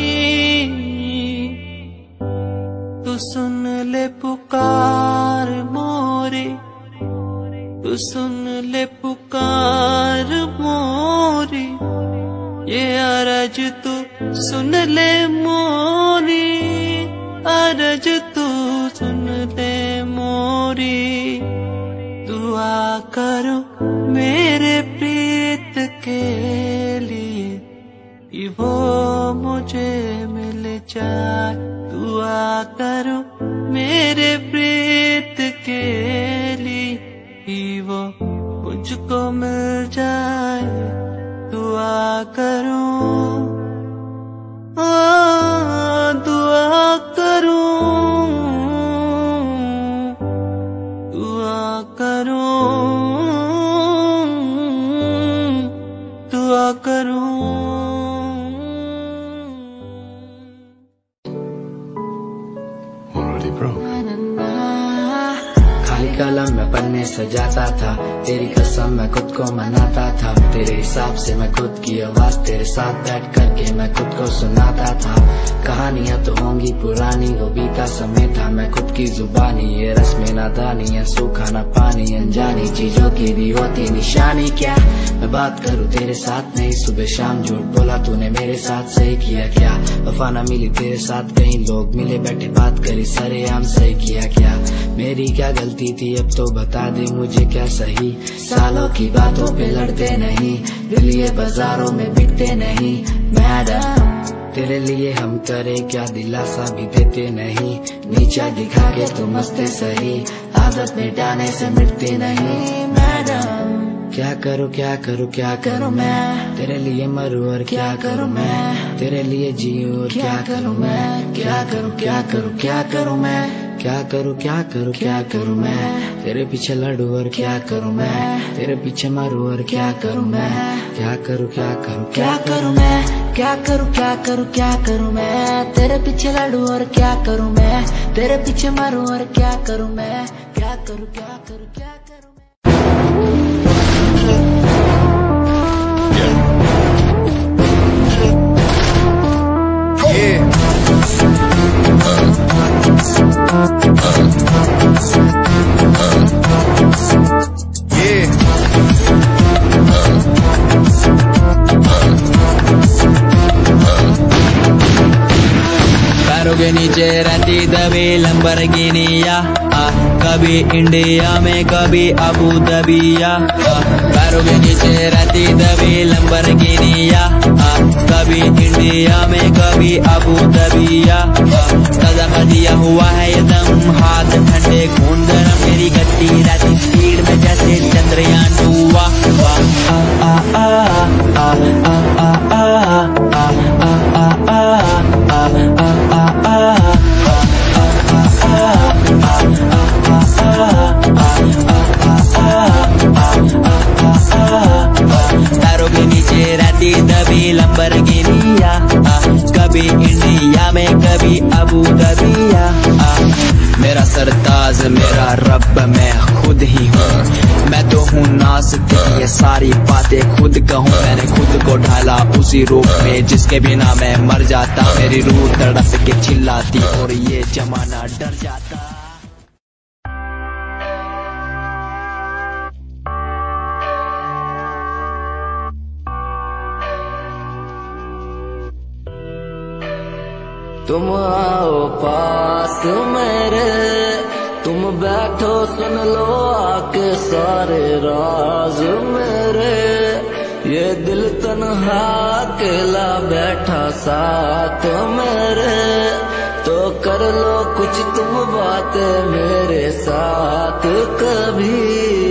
तू सुन ले पुकार मोरी, तू सुन ले पुकार मोरी, ये अरज तू सुन ले मोरी, अरज तू सुन ले मोरी, दुआ करो मेरे प्रीत के लिए कि वो मुझे मिल जाए, दुआ करो मेरे प्रीत के लिए कि वो मुझको मिल जाए, दुआ करो आ, दुआ करो, दुआ करो, दुआ करो। खाली कलम में पन्ने सजाता था, तेरी कसम मैं खुद को मनाता था, तेरे हिसाब से मैं खुद की आवाज तेरे साथ बैठ करके मैं खुद को सुनाता था। कहानियां तो होंगी पुरानी, वो बीता समय था मैं खुद की जुबानी, ये रस्में नादानी है सूखा ना पानी, अनजानी चीजों की भी होती निशानी। क्या मैं बात करूं तेरे साथ नहीं, सुबह शाम झूठ बोला तूने मेरे साथ, सही किया क्या? वफा ना मिली तेरे साथ, कई लोग मिले बैठे बात करी सरेआम, सही किया क्या? मेरी क्या गलती थी अब तो बता दे मुझे, क्या सही? सालों की बातों पे लड़ते नहीं, दिल ये बाजारों में बिकते नहीं, मैडम तेरे लिए हम करे क्या, दिलासा भी देते नहीं, नीचा दिखा के तो मस्ते सही, आदत मिटाने से मिटती नहीं, मैडम क्या करूँ क्या करूँ क्या करूँ मैं, तेरे लिए मरूँ और क्या करूँ मैं, तेरे लिए जीऊँ और क्या करूँ मैं, क्या करूँ क्या करूँ क्या करूँ मैं, क्या करूँ क्या करूँ क्या करूँ मैं, तेरे पीछे लड़ूँ और क्या करूँ मैं, तेरे पीछे मरूँ और क्या करूँ मैं, क्या करूँ क्या करूँ क्या करूँ मैं, क्या करूँ क्या करूँ क्या करूँ मैं, तेरे पीछे लड़ूँ और क्या करूँ मैं, तेरे पीछे मरूँ और क्या करूँ मैं, क्या करूँ क्या करूँ क्या करूँ पैरों के नीचे रहती दबी लंबरगिनिया, कभी इंडिया में कभी अबू दबिया, पैरों के नीचे रहती दबी लंबरगिनिया, कभी इंडिया में कभी अबू दबिया, सजा दिया हुआ है ये दम, हाथ ठंडे खून गरम, मेरी गति रहती स्पीड में जैसे चंद्रयान टू, आ आ आ आ आ आ आ आ पैरों के नीचे रहती दबी लंबरगिनिया, कभी इंडिया में कभी अबू दबिया, मेरा सरताज मेरा रब मैं खुद ही हूँ, मैं तो हूँ नाचते, ये सारी बातें खुद कहूँ। मैंने खुद को ढाला उसी रूप में जिसके बिना मैं मर जाता। मेरी रूह तड़प के चिल्लाती और ये जमाना डर जाता। तुम आओ पास मेरे, तुम बैठो सुन लो आके सारे राज मेरे। ये दिल तन्हा अकेला बैठा साथ मेरे, तो कर लो कुछ तुम बातें मेरे साथ कभी।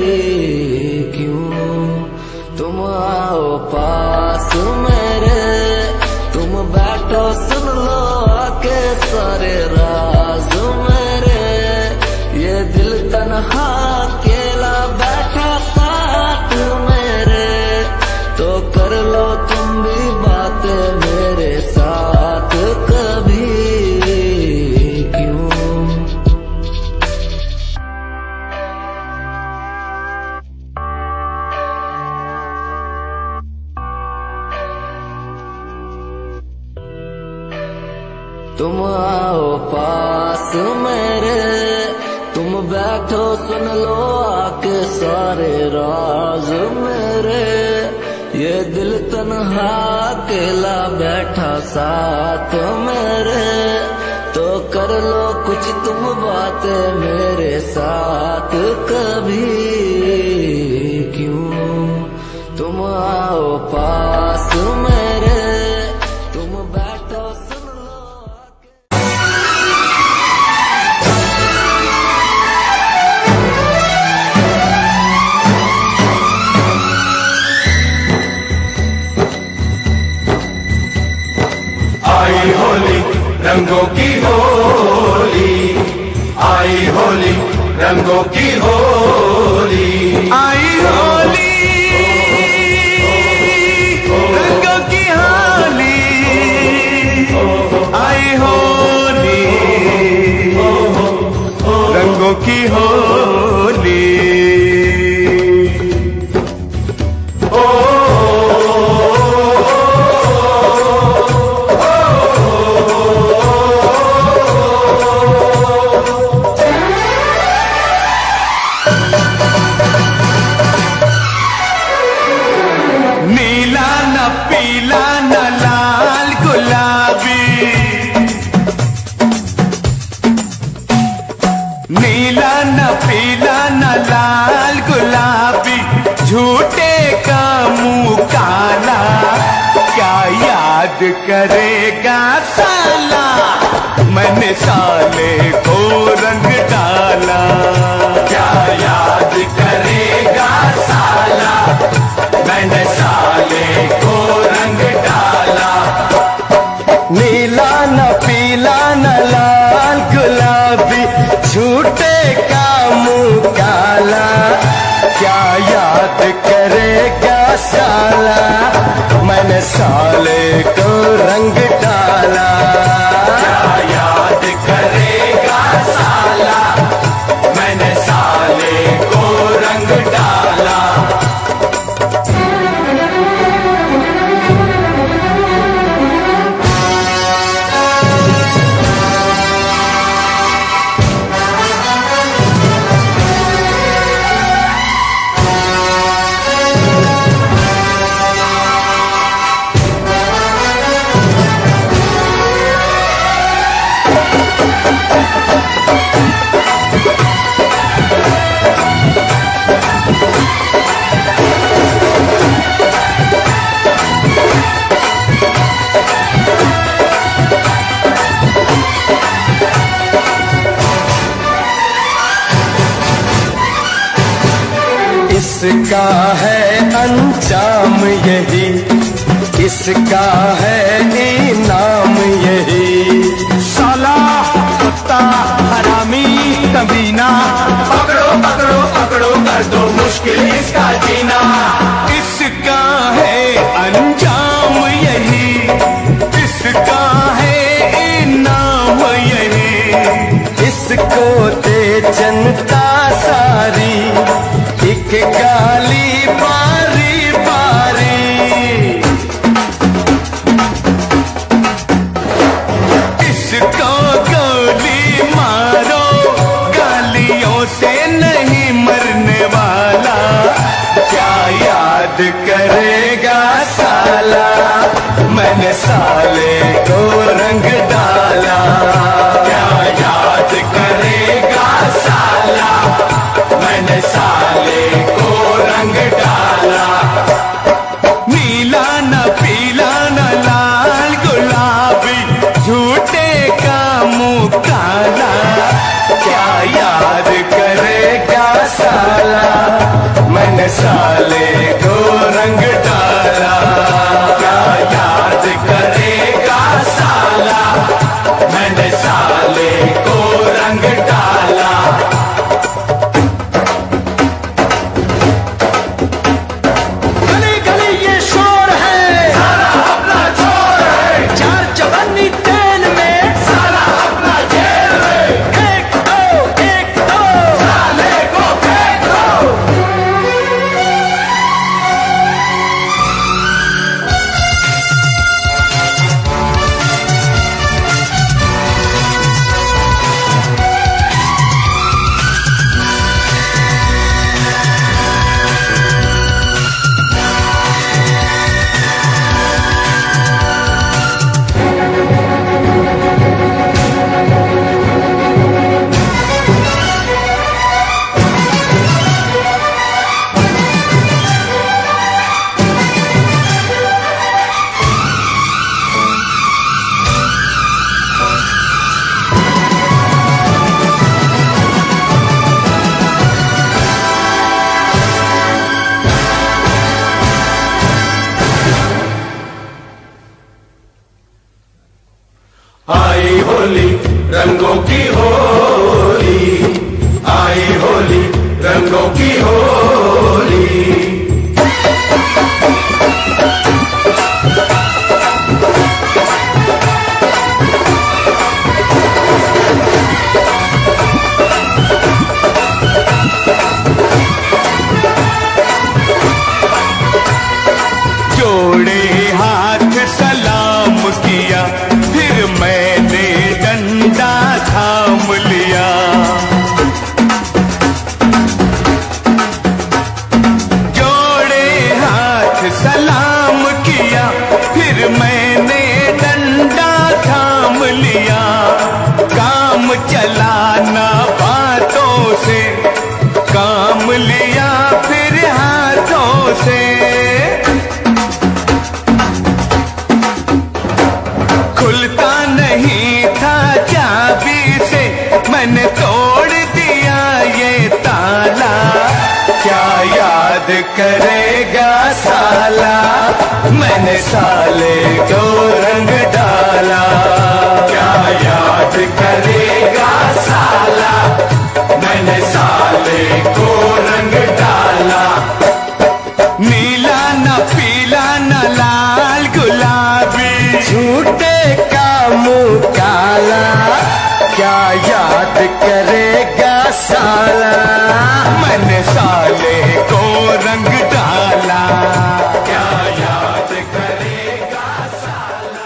क्यों तुम आओ पास मेरे, तुम बैठो सुन लो आके सारे राज मेरे। ये दिल तन्हा अकेला बैठा साथ मेरे, तो कर लो तुम भी बातें मेरे साथ कभी। क्यों तुम आओ पास मेरे, तुम बैठो सुन लो आके सारे राज मेरे। ये दिल तन्हा अकेला बैठा साथ मेरे, तो कर लो कुछ तुम बातें मेरे साथ कभी। क्यों तुम आओ पास मेरे, तुम बैठो सुन लो। आई होली रंगों की होली, आई होली रंगों की होली, आई होली रंगों की होली, आई होली रंगों की होली। नीला न पीला न लाल गुलाबी, झूठे का मुंह काला, क्या याद करेगा साला, मैंने साले को रंग डाला। क्या याद करेगा साला, मैंने साले को रंग डाला। नीला न पीला न लाल गुलाबी, झूठे का मुंह काला, क्या याद करेगा साला, मैंने साले को रंग डाला। क्या याद करेगा साला, मैंने साले को रंग डाला। इसका है अंजाम यही, इसका है इनाम यही। साला कुत्ता हरामी कमीना, पकड़ो पकड़ो पकड़ो कर दो मुश्किल इसका जीना। इसका है अंजाम यही, इसका है इनाम यही। इसको दे जनता सारी, एक गाली बारी बारी, इसको गोली मारो, गालियों से नहीं मरने वाला, क्या याद करेगा साला, मैंने साले को रंग डाला, क्या याद करेगा साला, मैंने साले को रंग डाला। नीला न पीला न लाल गुलाबी, झूठे का मुंह काला, क्या याद करेगा साला, मैंने साले को रंग डाला, क्या याद करेगा साला, मैंने साले को रंग डाला। गली गली ये शोर है, साला अपना चोर है, चार चवन्नी तेल में, साला अपना जेल में, एक दो एक दो साले को फेंक दो। आई होली रंगों की होली, आई होली रंगों की होली। जोड़े हाथ सलाम किया, फिर मैंने डंडा थाम लिया, जोड़े हाथ सलाम किया, फिर मैंने डंडा थाम लिया, काम चलाना बातों से, काम लिया फिर हाथों से, खुलता नहीं था चाबी से, मैंने तोड़ दिया ये ताला, क्या याद करेगा साला, मैंने साले को रंग डाला, क्या याद करेगा साला, मैंने साले को रंग डाला। नीला न पीला न लाल गुलाबी, झूठे का मुंह काला, क्या याद करेगा साला, मैंने साले को रंग डाला, क्या याद करेगा साला।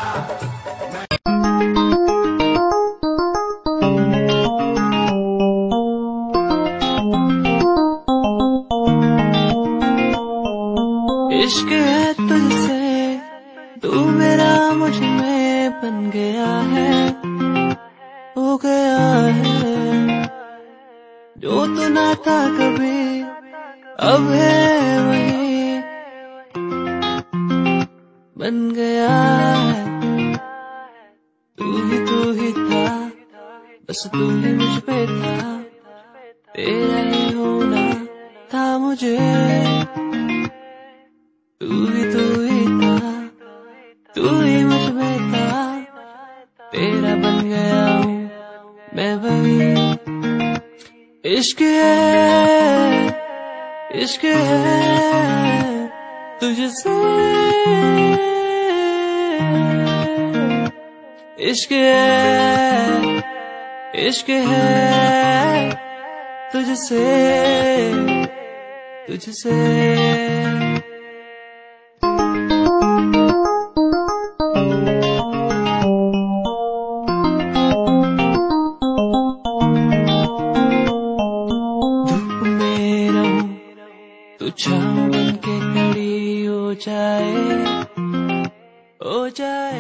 इश्क है तुझसे, तू मेरा मुझ में बन गया है, हो गया है, जो तू ना था कभी अब है वही बन गया है, तू ही तू ही था, बस तू ही मुझ पे था, तेरा ही होना था मुझे, तू ही तू ही था, तू ही मुझ में था, तेरा बन गया हूँ मैं वही। इश्क है, इश्क है तुझसे, इश्क है, इश्क है तुझसे, तुझसे। धूप में रहूं तू छाँव बन के खड़ी हो जाए, हो जाए।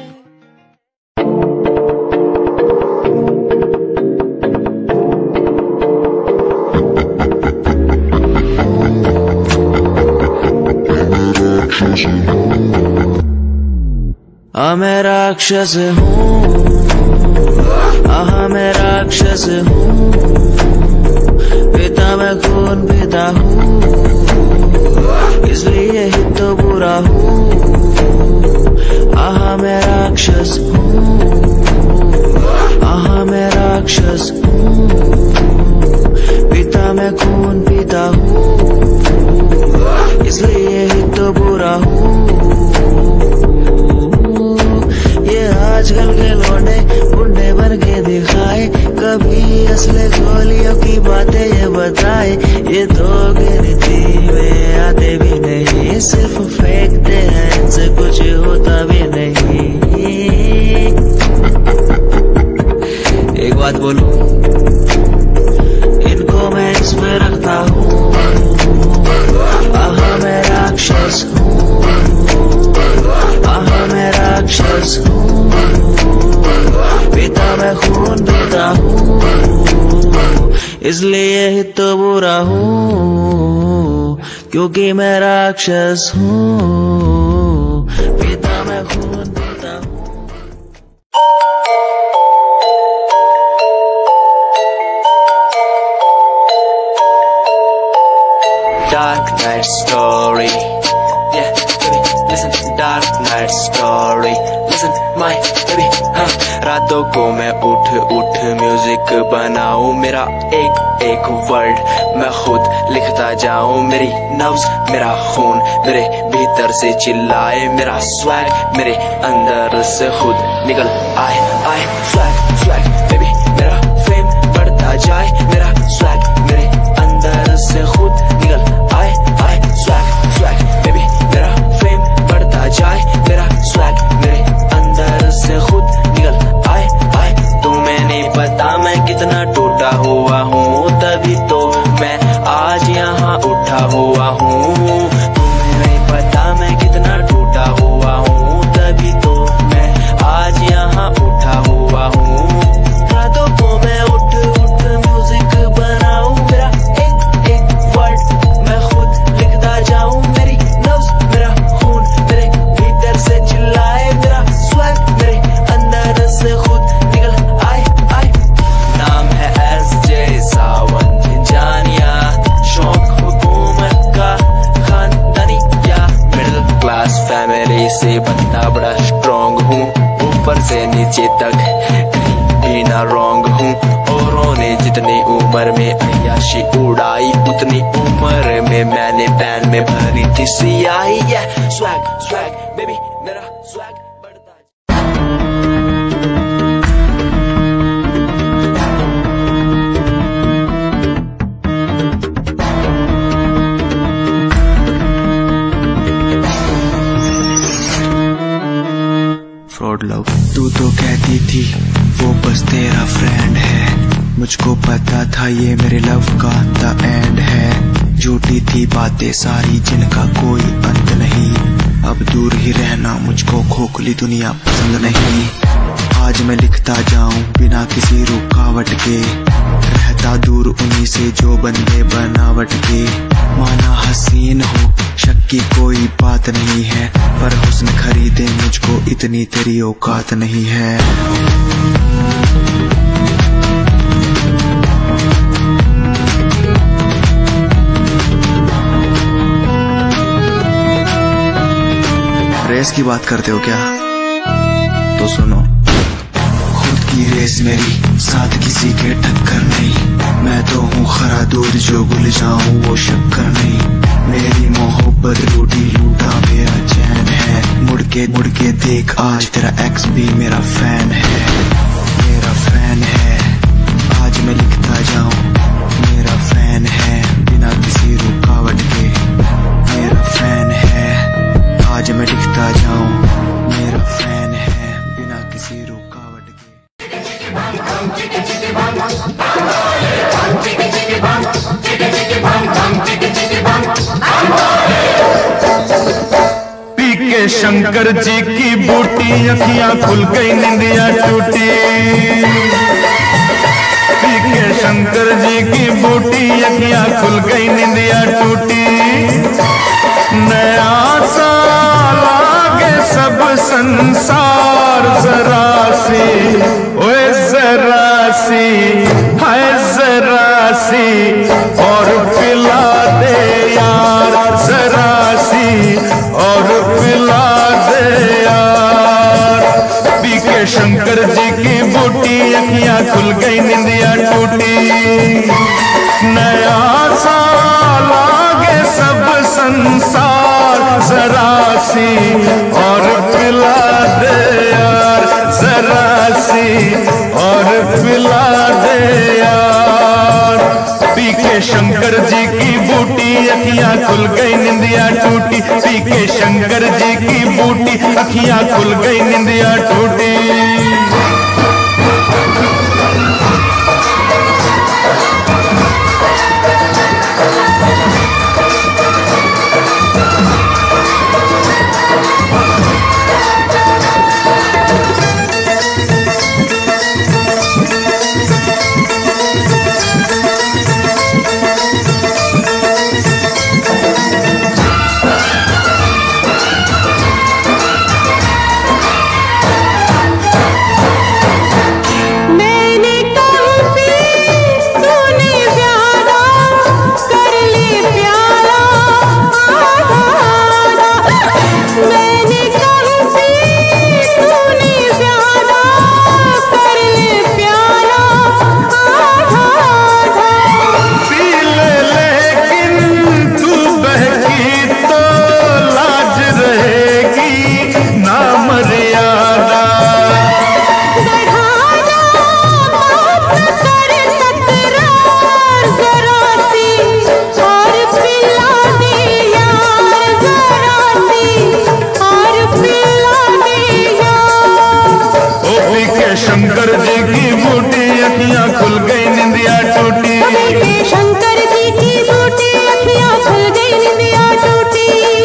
आ मैं राक्षस हूँ, आहा मैं राक्षस हूँ, पिता मैं खून पिता हूँ, इसलिए ही तो बुरा हूँ। आहा मैं राक्षस हूँ, आहा मैं राक्षस हूँ, पिता मैं खून पिता हूँ, इसलिए ही तो बुरा हूँ। ये आजकल के लौंडे गुंडे बन के दिखाए, कभी असले गोलियों की बातें ये बताए। ये तो गिनती में आते भी नहीं, सिर्फ फेंकते हैं, इनसे कुछ होता भी नहीं। एक बात बोलूं, इनको मैं इसमें रखता हूँ। आहा मैं राक्षस हूँ, आहा मैं राक्षस हूँ, पिता मैं खून पीता हूँ, इसलिए ही तो बुरा हूँ, क्योंकि मैं राक्षस हूँ, पिता मैं खून पीता हूँ। Dark night story, yeah, baby, listen, dark night story, listen, my baby, हाँ। रातों को मैं उठ उठ म्यूजिक बनाऊं, मेरा एक एक वर्ड मैं खुद लिखता जाऊं। मेरी नब्ज मेरा खून मेरे भीतर से चिल्लाए, मेरा स्वैग मेरे अंदर से खुद निकल आए आए। स्वैग स्वैग बेबी, मेरा फेम बढ़ता जाए, मेरा स्वैग मेरे अंदर से खुद निकल आए आए। स्वैग स्वैग बेबी, मेरा फेम बढ़ता जाए, मेरा स्वैग मेरे अंदर से खुद निकल आए आए। तुम्हें नहीं पता मैं कितना टूटा हुआ हूँ, तभी तो मैं आज यहाँ उठा हुआ हूँ। तुम्हें नहीं पता मैं कितना टूटा हुआ हूँ, तभी तो मैं आज यहाँ उठा हुआ हूँ। रातों को मैं उठ उठ म्यूजिक बनाऊं, मेरा एक एक वर्ड मैं खुद लिखता जाऊं। मेरी नब्ज मेरा खून मेरे भीतर से चिल्लाए, मेरा स्वैग मेरे अंदर से खुद निकल आए आए। नाम है एस जे सावन जानिया, शौक हुकूमत का खानदानी या मिडिल क्लास फैमिली से बंदा बड़ा स्ट्रॉन्ग हूँ, ऊपर से नीचे तक कहीं भी ना रॉन्ग हूँ। औरों ने जितनी उम्र में अय्याशी उड़ाई, उतनी उम्र में मैंने पैन में भरी थी सियाही। स्वैग स्वैग बेबी, मेरा स्वैग बढ़ता। फ्रॉड लव, तू तो कहती थी वो बस तेरा फ्रेंड है, मुझको पता था ये मेरे लव का द एंड है। झूठी थी बातें सारी जिनका कोई अंत नहीं, अब दूर ही रहना मुझको खोखली दुनिया पसंद नहीं। आज मैं लिखता जाऊं बिना किसी रुकावट के, रहता दूर उन्हीं से जो बंदे बनावट के। माना हसीन हो शक की कोई बात नहीं है, पर हुस्न खरीदे मुझको इतनी तेरी औकात नहीं है। रेस की बात करते हो क्या? तो सुनो, खुद की रेस मेरी साथ किसी के टक्कर नहीं, मैं तो हूँ खरा दूध जो गुल जाऊं वो शक्कर नहीं। मेरी मोहब्बत लूटी लूटा मेरा चैन है, मुड़ के मुड़ के देख आज तेरा एक्स भी मेरा फैन है, मेरा फैन है। आज मैं लिखता जाऊं मेरा फैन है, बिना किसी रुकावट शंकर जी की बूटी अखियां खुल गई निंदिया टूटी। पी के शंकर जी की बूटी अखियां खुल गई निंदिया टूटी। नया साल आगे सब संसार जरा सी ओए जरा सी हाय जरा सी और पिला दे यार जरा सी और पिला दे यार। पी के शंकर जी की बूटी अखियां खुल गई निंदिया टूटी। नया साल आगे सब संसार जरा सी और पिला दे यार जरा सी और पिला दे यार। पी के शंकर जी की बूटी अखियां खुल गई निंदिया टूटी। पी के शंकर जी की बूटी अखियां खुल गई निंदिया टूटी। शंकर जी की बूटी अखियां खुल गई निंदिया टूटी। शंकर जी की बूटी अखियां खुल गई निंदिया टूटी।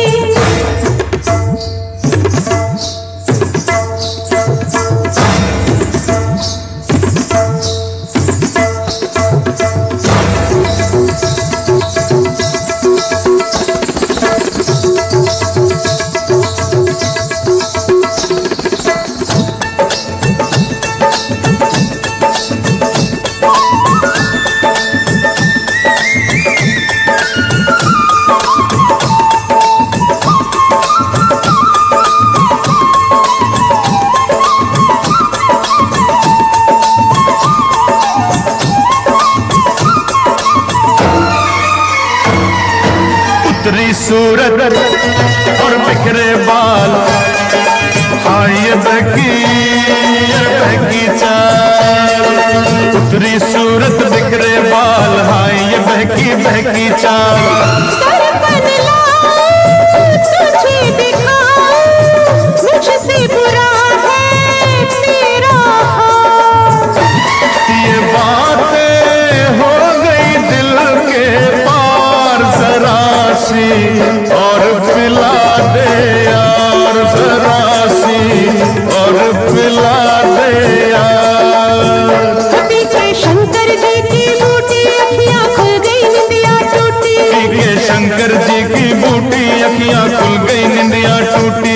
उतरी सूरत और बिखरे बाल हाँ ये बहकी ये बहकी चाल। उतरी सूरत बिखरे बाल हाँ ये बहकी बहकी चाल। तुझे दिखा मुझसे बुरा है तेरा हाल। ये बातें हो गई दिल के पार जरा सी और पिला दे यार जरा सी और पिला दे यार। पी के शंकर जी की बूटी अखियां खुल गई निंदिया टूटी। पी के शंकर जी की बूटी अखियां खुल गई निंदिया टूटी।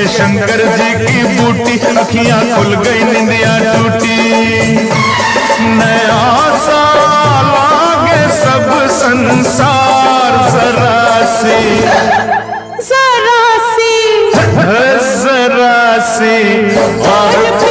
शंकर जी की बूटी, अखियां खुल गई निंदिया टूटी। नया साल आगे सब संसार जरा सी जरा सी जरा सी और